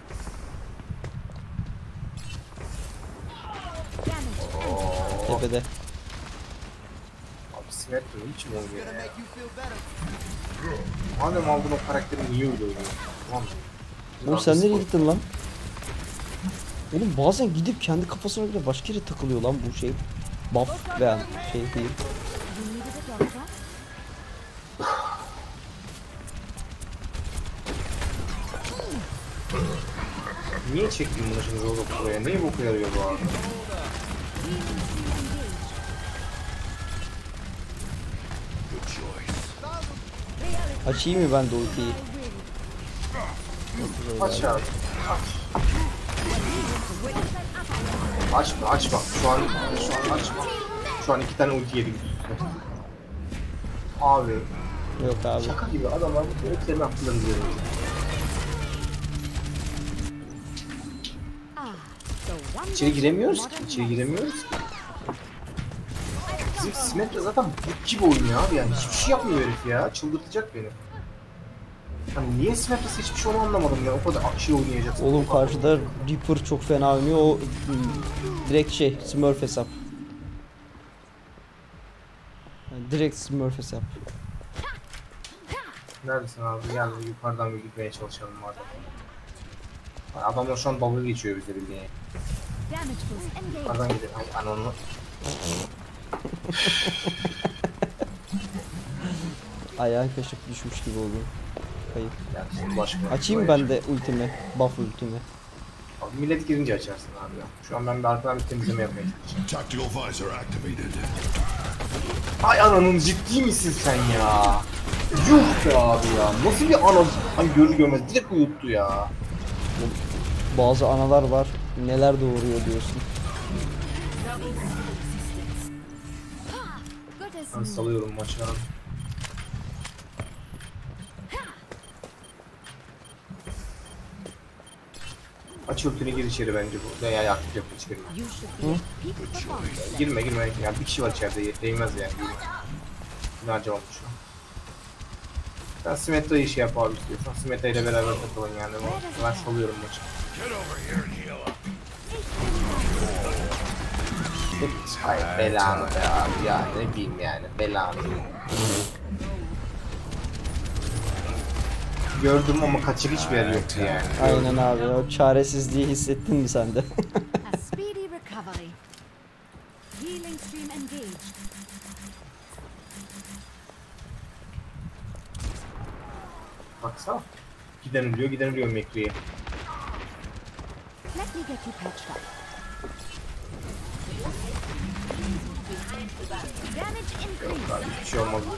Oo. Tepede. Abi Symmetra hiç mi oluyor ya? Madem aldın o karakteri niye öyle oynuyor? Tamam mı? Oğlum sen nereye gittin lan? Oğlum bazen gidip kendi kafasına bile başka yere takılıyor lan bu şey. Buff veya şey değil. You needed a doctor? Niye çektin bunu şimdi Rozok buraya? Neyi boku yarıyor bu abi? Açayım mı ben de ultiyi? Aç abi. Aç. Açma açma. Şu an şu an açma. Şu an iki tane ulti yedik. Abi Yok abi. şaka gibi adamlar bu hep senin aklını diyor. Ah, the one İçeri giremiyoruz ki. İçeri giremiyoruz ki. Bizim Symmetra zaten bok gibi oynuyor abi yani. Hiçbir şey yapmıyor herif ya. Çıldırtacak beni. Hani niye Symmetra seçmiş onu anlamadım ya. O kadar şey oynayacaksın. Oğlum karşıda Reaper çok fena oynuyor. O direkt şey Smurf hesap. Yani direkt Smurf hesap. Neredesin abi? Gel bir yukarıdan bir gitmeye çalışalım madem. Adamlar şu an dalga geçiyor bize bildiğin. damage boost engaged. Yukarıdan gidelim. Ay ananı. Ayağın kaşık düşmüş gibi oldu. Kayıp. Yani şimdi başka. Açayım mı ben de ultimi. Buff ultimi. Abi millet girince açarsın abi ya. Şu an ben bir arkadan bir temizleme yapmaya çalışacağım. Tactical visor activated. Ay ananın ciddi misin sen ya? Yuh be abi ya. Nasıl bir ana hani görür görmez direkt uyuttu ya. Bazı analar var. Neler doğuruyor diyorsun. Good as Ben new. salıyorum maçı abi. Aç ultini gir içeri bence bu. Veya ya, aktif yap içeri. You should be at peak performance. Girme girme. Yani bir kişi var içeride. Değmez yani. Ne harcamamış şu an. Sen Symmetra'yı şey yap abi istiyorsan. Symmetra ile beraber takılın yani. Ben salıyorum maçı. Ay belanı be abi ya. Ne bileyim yani. Belanı. Gördüm ama kaçır hiçbir yer yoktu yani. Aynen abi. O çaresizliği hissettin mi sen de? A speedy recovery. Healing stream engaged. Baksana. Giden ölüyor, giden ölüyor Mekri'ye. Let me get you patched up. Damage increased. Abi hiçbir şey olmaz.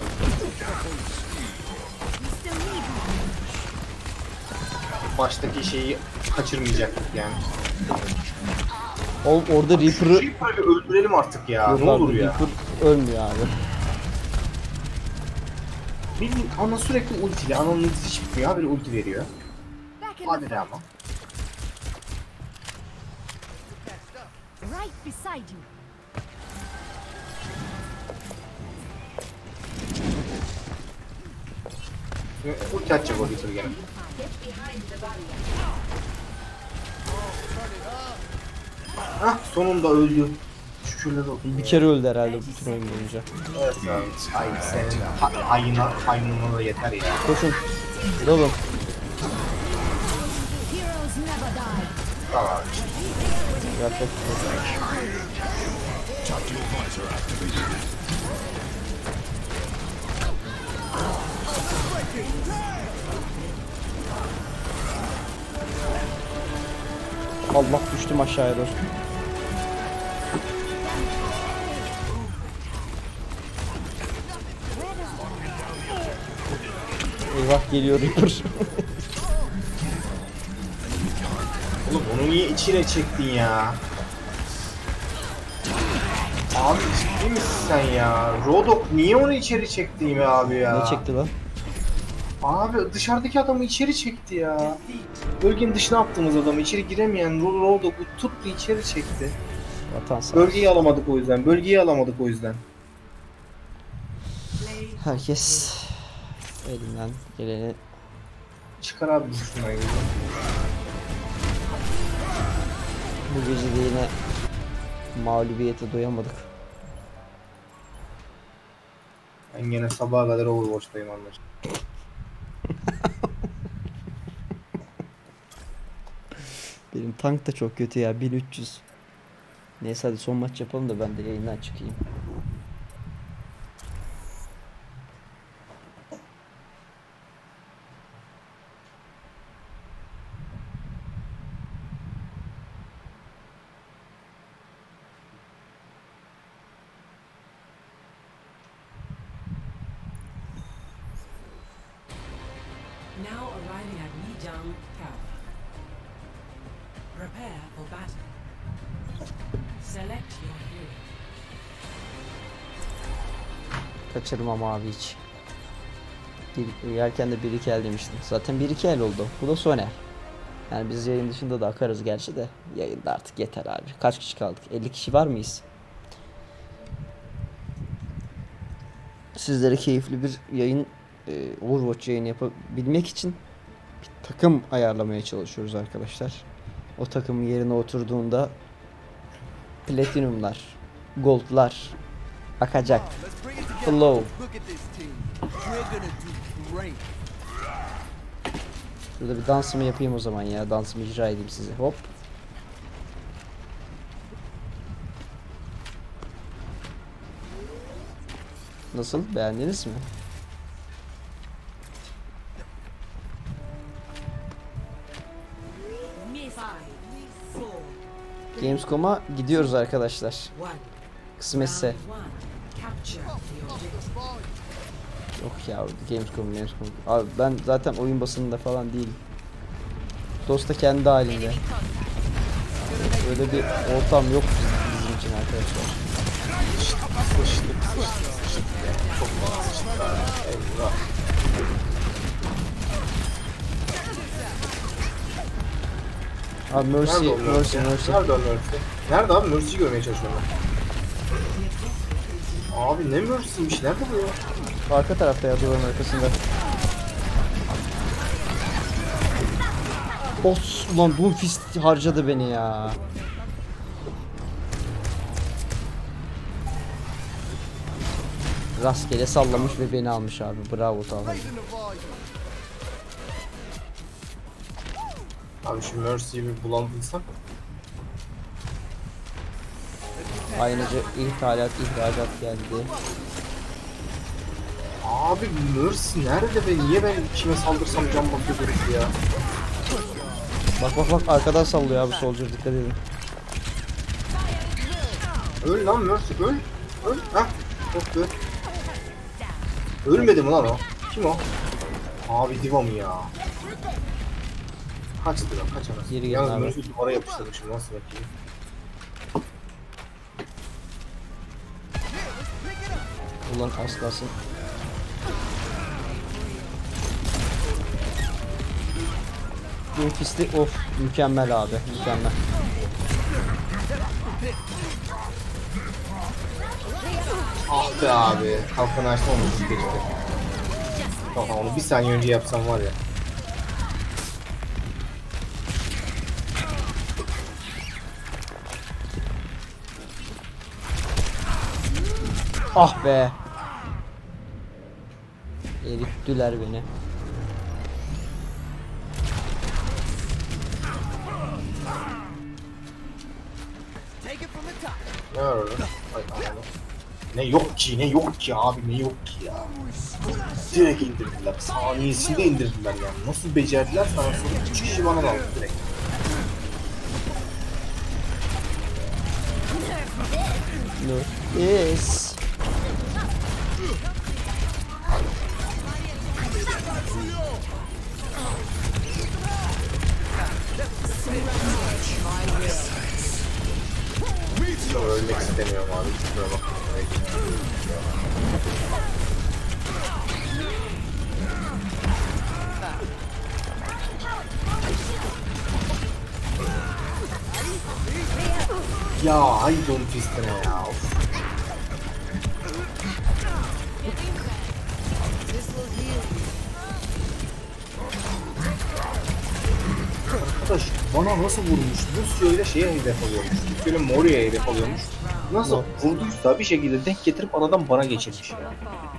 We still need you. Baştaki şeyi kaçırmayacaktık yani. O, orada Reaper'ı... Reaper'ı bir öldürelim artık ya. Yok Ne abi, olur ya. Reaper ölmüyor abi. Bildiğin ana sürekli ultili. Ananın ultisi hiç bitmiyor. Haberi ulti veriyor. Back in Hadi the de ama. right beside you. Ulti atacak o Litter gene. Hah sonunda öldü. Şükürler olsun. Bir kere öldü herhalde bütün oyun boyunca. Evet abi. Ay senin ha hayına, haynına da yeter ya. Koşun. Dalın. Tamam. Yapacak. Allah düştüm aşağıya dostum. Eyvah geliyor Reaper. Oğlum onu niye içine çektin ya? Abi ciddi misin sen ya? Rodok niye onu içeri çektin ya abi ya? Ne çekti lan? Abi dışarıdaki adamı içeri çekti ya. Bölgenin dışına attığımız adamı içeri giremeyen Rodok'u tuttu içeri çekti. Vatan sağ. Bölgeyi alamadık o yüzden. Bölgeyi alamadık o yüzden. Herkes elinden geleni Çıkar abi şundan gibi. bu gece de yine mağlubiyete doyamadık. Ben gene sabaha kadar Overwatch'tayım anlaşılan. Benim tank da çok kötü ya, bin üç yüz. Neyse hadi son maç yapalım da ben de yayından çıkayım. Now arriving at Lijiang Tower. Prepare for battle. Select your hero. Kaçırmam abi hiç. Bir, yerken de bir iki el demiştim. Zaten bir iki el oldu. Bu da son el. Yani biz yayın dışında da akarız gerçi de. Yayında artık yeter abi. Kaç kişi kaldık? elli kişi var mıyız? Sizlere keyifli bir yayın, e, Overwatch yayını yapabilmek için bir takım ayarlamaya çalışıyoruz arkadaşlar. O takımın yerine oturduğunda Platinumlar, Gold'lar akacak. Flow. Şurada bir dansımı yapayım o zaman ya. Dansımı icra edeyim size. Hop. Nasıl? Beğendiniz mi? Gamescom'a gidiyoruz arkadaşlar. Kısmetse. Yok ya Gamescom, Gamescom. Abi ben zaten oyun basınında falan değilim. Dosta kendi halinde. Öyle bir ortam yok bizim için arkadaşlar. Abi Mercy, Nerede o Mercy, Mercy. Nerede o Mercy? Nerede abi? Mercy'yi görmeye çalışıyorum ben. Abi ne Mercy'ymiş? Nerede bu ya? Arka tarafta ya, duvarın arkasında. Os ulan Doomfist harcadı beni ya. Rastgele sallamış ve beni almış abi. Bravo Talha. Abi şu Mercy'yi bir bulandıysam. Ayrıca ithalat, ihracat geldi. Abi Mercy nerede ve niye ben kime saldırsam can bakıyor herif ya? Bak bak bak arkadan sallıyor abi Soldier, dikkat edin. Öl lan Mercy öl. Öl. Hah. Çok öl. Ölmedi mi lan o? Kim o? Abi Diva mı ya? Kaç Diva kaçamaz. Geri gelin Yalnız abi. Mercy duvara yapıştırmışım nasıl bakayım? Ulan aslasın. Doomfist'i of mükemmel abi, mükemmel. Ah be abi. Kalkanı açmamışız keşke. Tamam onu bir saniye önce yapsam var ya. Ah be. Erittiler beni. Ne var orada? Ay, anladım. Ne yok ki, ne yok ki abi, ne yok ki ya. Direkt indirdiler, saniyesinde indirdiler yani. Nasıl becerdiler sana sonra üç kişi bana daldı direkt. No. Yes. Ölmek istemiyorum abi, kusura bakma. Ya ay don pistine ya. Of. Arkadaş bana nasıl vurmuş? Lucio ile şeye hedef alıyormuş. Lucio ile Moria'ya hedef alıyormuş. Nasıl vurduysa bir şekilde denk getirip aradan bana geçirmiş ya.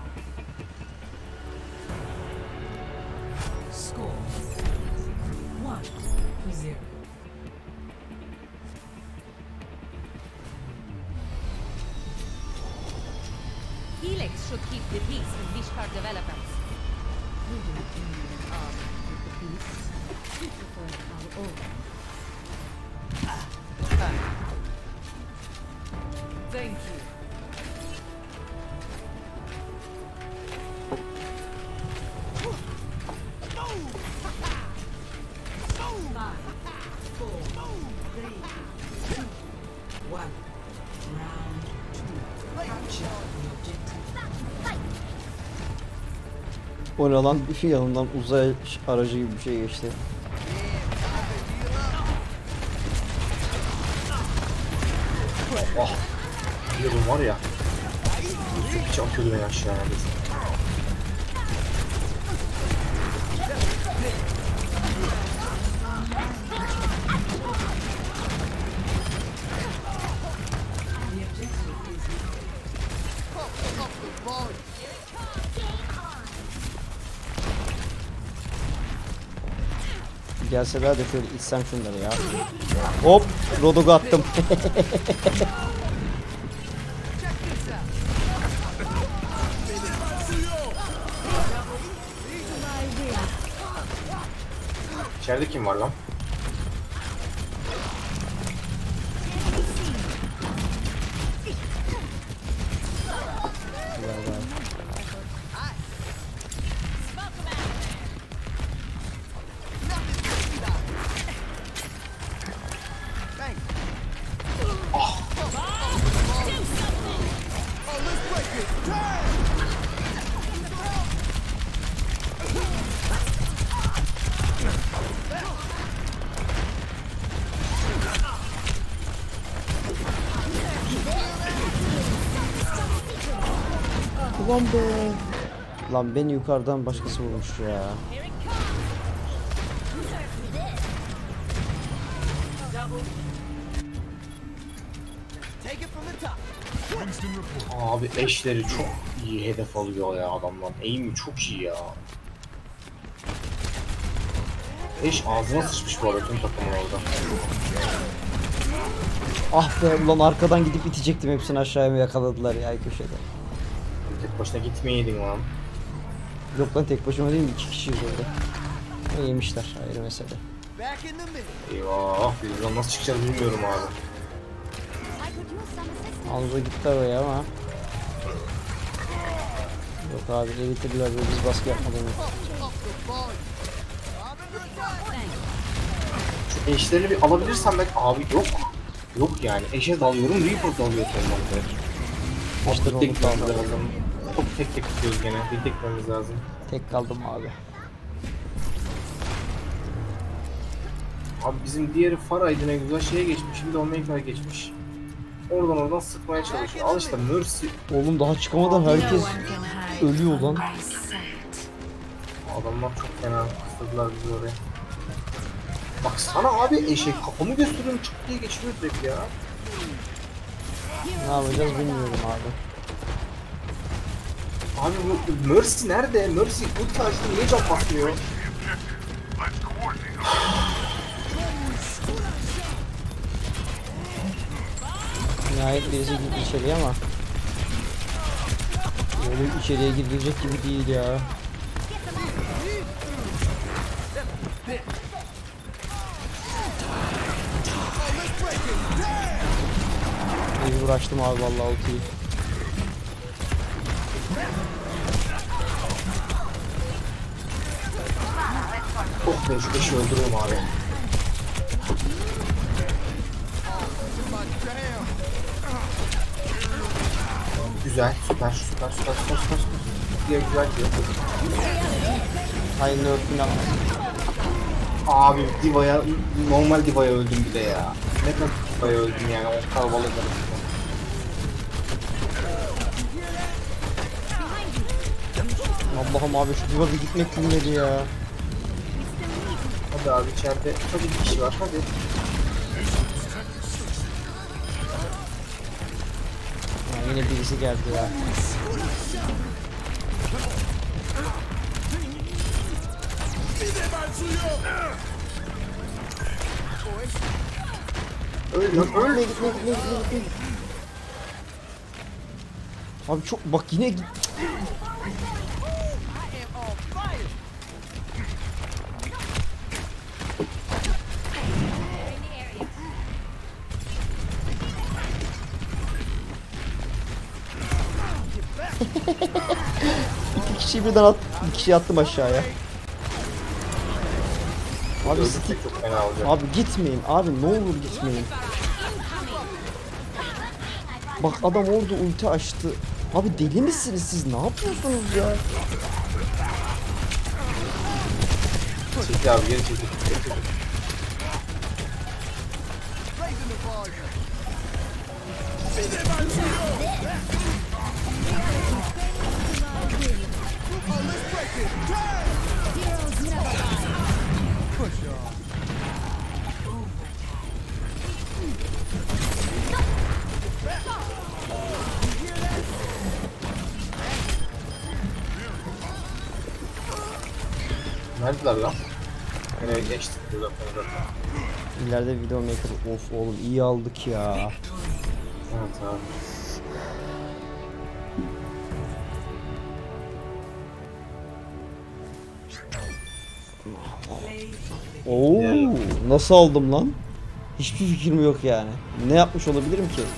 Score one to zero. Helix should keep the peace with Vishkar developments. Thank you. One. Round two. Capture the objective. O ne lan? Yanından uzay aracı gibi bir şey geçti. Ah. Biliyorum var ya. Çok hiç atıyordu beni aşağı neredeyse. Gelseler de şöyle içsem şunları ya. Hop, Rodog'u attım. İçeride kim var lan? Ulan be. Lan beni yukarıdan başkası vurmuş ya. Abi eşleri çok iyi hedef alıyor ya adamlar. Aim'i çok iyi ya. Eş ağzına sıçmış bu arada tüm takımın orada. Ah be ulan arkadan gidip itecektim, hepsini aşağıya mı yakaladılar ya köşede. Tek başına gitmeyeydin lan. Yok lan tek başıma değil mi? İki kişiyiz orada. Ne yemişler ayrı mesele. Eyvah biz buradan nasıl çıkacağız bilmiyorum abi. Anzo gitti oraya ama. Yok abi eritirdiler böyle, biz baskı yapmadan yok. Şu eşleri bir alabilirsem ben abi yok. Yok yani eşe dalıyorum, Reaper dalıyor sonunda. İşte Tek onu tek gitmemiz kaldı. lazım. Çok tek tek gidiyoruz gene. Bir tek gitmemiz lazım. Tek kaldım abi. Abi bizim diğeri Farah'ydı ne güzel şeye geçmiş. Şimdi Omega'ya geçmiş. Oradan oradan sıkmaya çalışıyor. Al işte Mercy. Oğlum daha çıkamadan herkes ölüyor lan. Adamlar çok fena kıstırdılar bizi oraya. Baksana abi eşek kafamı gösteriyorum çık diye geçiriyor direkt ya. Ne yapacağız bilmiyorum abi. Abi bu Mercy nerede? Mercy ulti açtı niye can basmıyor? Nihayet birisi girdi içeriye ama öyle içeriye girecek gibi değil ya. İyi uğraştım abi vallahi ultiyi. Oh be şu beşi öldürüyorum abi. Güzel, süper, süper, süper, süper, süper, süper. Diye güzel diyor. Hayırlı örtün yapma. Abi Diva'ya, normal Diva'ya öldüm bir de ya. Ne kadar Diva'ya öldüm yani o kalabalık arasında. Allah'ım abi şu duvar bir gitmek bilmedi ya. Hadi abi içeride, hadi bir kişi var, hadi. Ya yine birisi geldi ya. Öyle lan, öyle. Gitme gitme gitme gitme. Abi çok bak yine git. İki kişiyi birden at, bir kişiyi attım aşağıya. Abi, Öldürsek çok fena olacak. abi gitmeyin abi ne olur gitmeyin. Bak adam orada ulti açtı. Abi deli misiniz siz ne yapıyorsunuz ya? Çekil abi geri çekil. Geri çekil. Neredeler lan? Yine geçtik burada zaten. İleride video maker of oğlum iyi aldık ya. Evet abi. Oo nasıl aldım lan? Hiçbir fikrim yok yani. Ne yapmış olabilirim ki?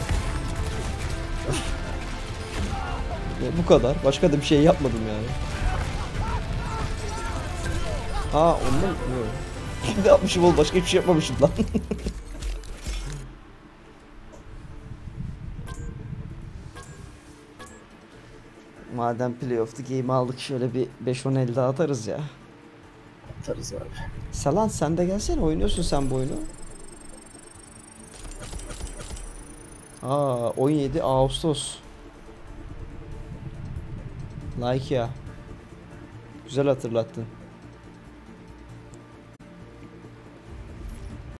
Ya bu kadar. Başka da bir şey yapmadım yani. Aa ondan mı? Ne yapmışım oğlum? Başka hiçbir şey yapmamışım lan. Madem playoff the game aldık şöyle bir beş on el daha atarız ya. Atarız abi. Salan sen de gelsene oynuyorsun sen bu oyunu. Aa on yedi Ağustos. Like ya. Güzel hatırlattın.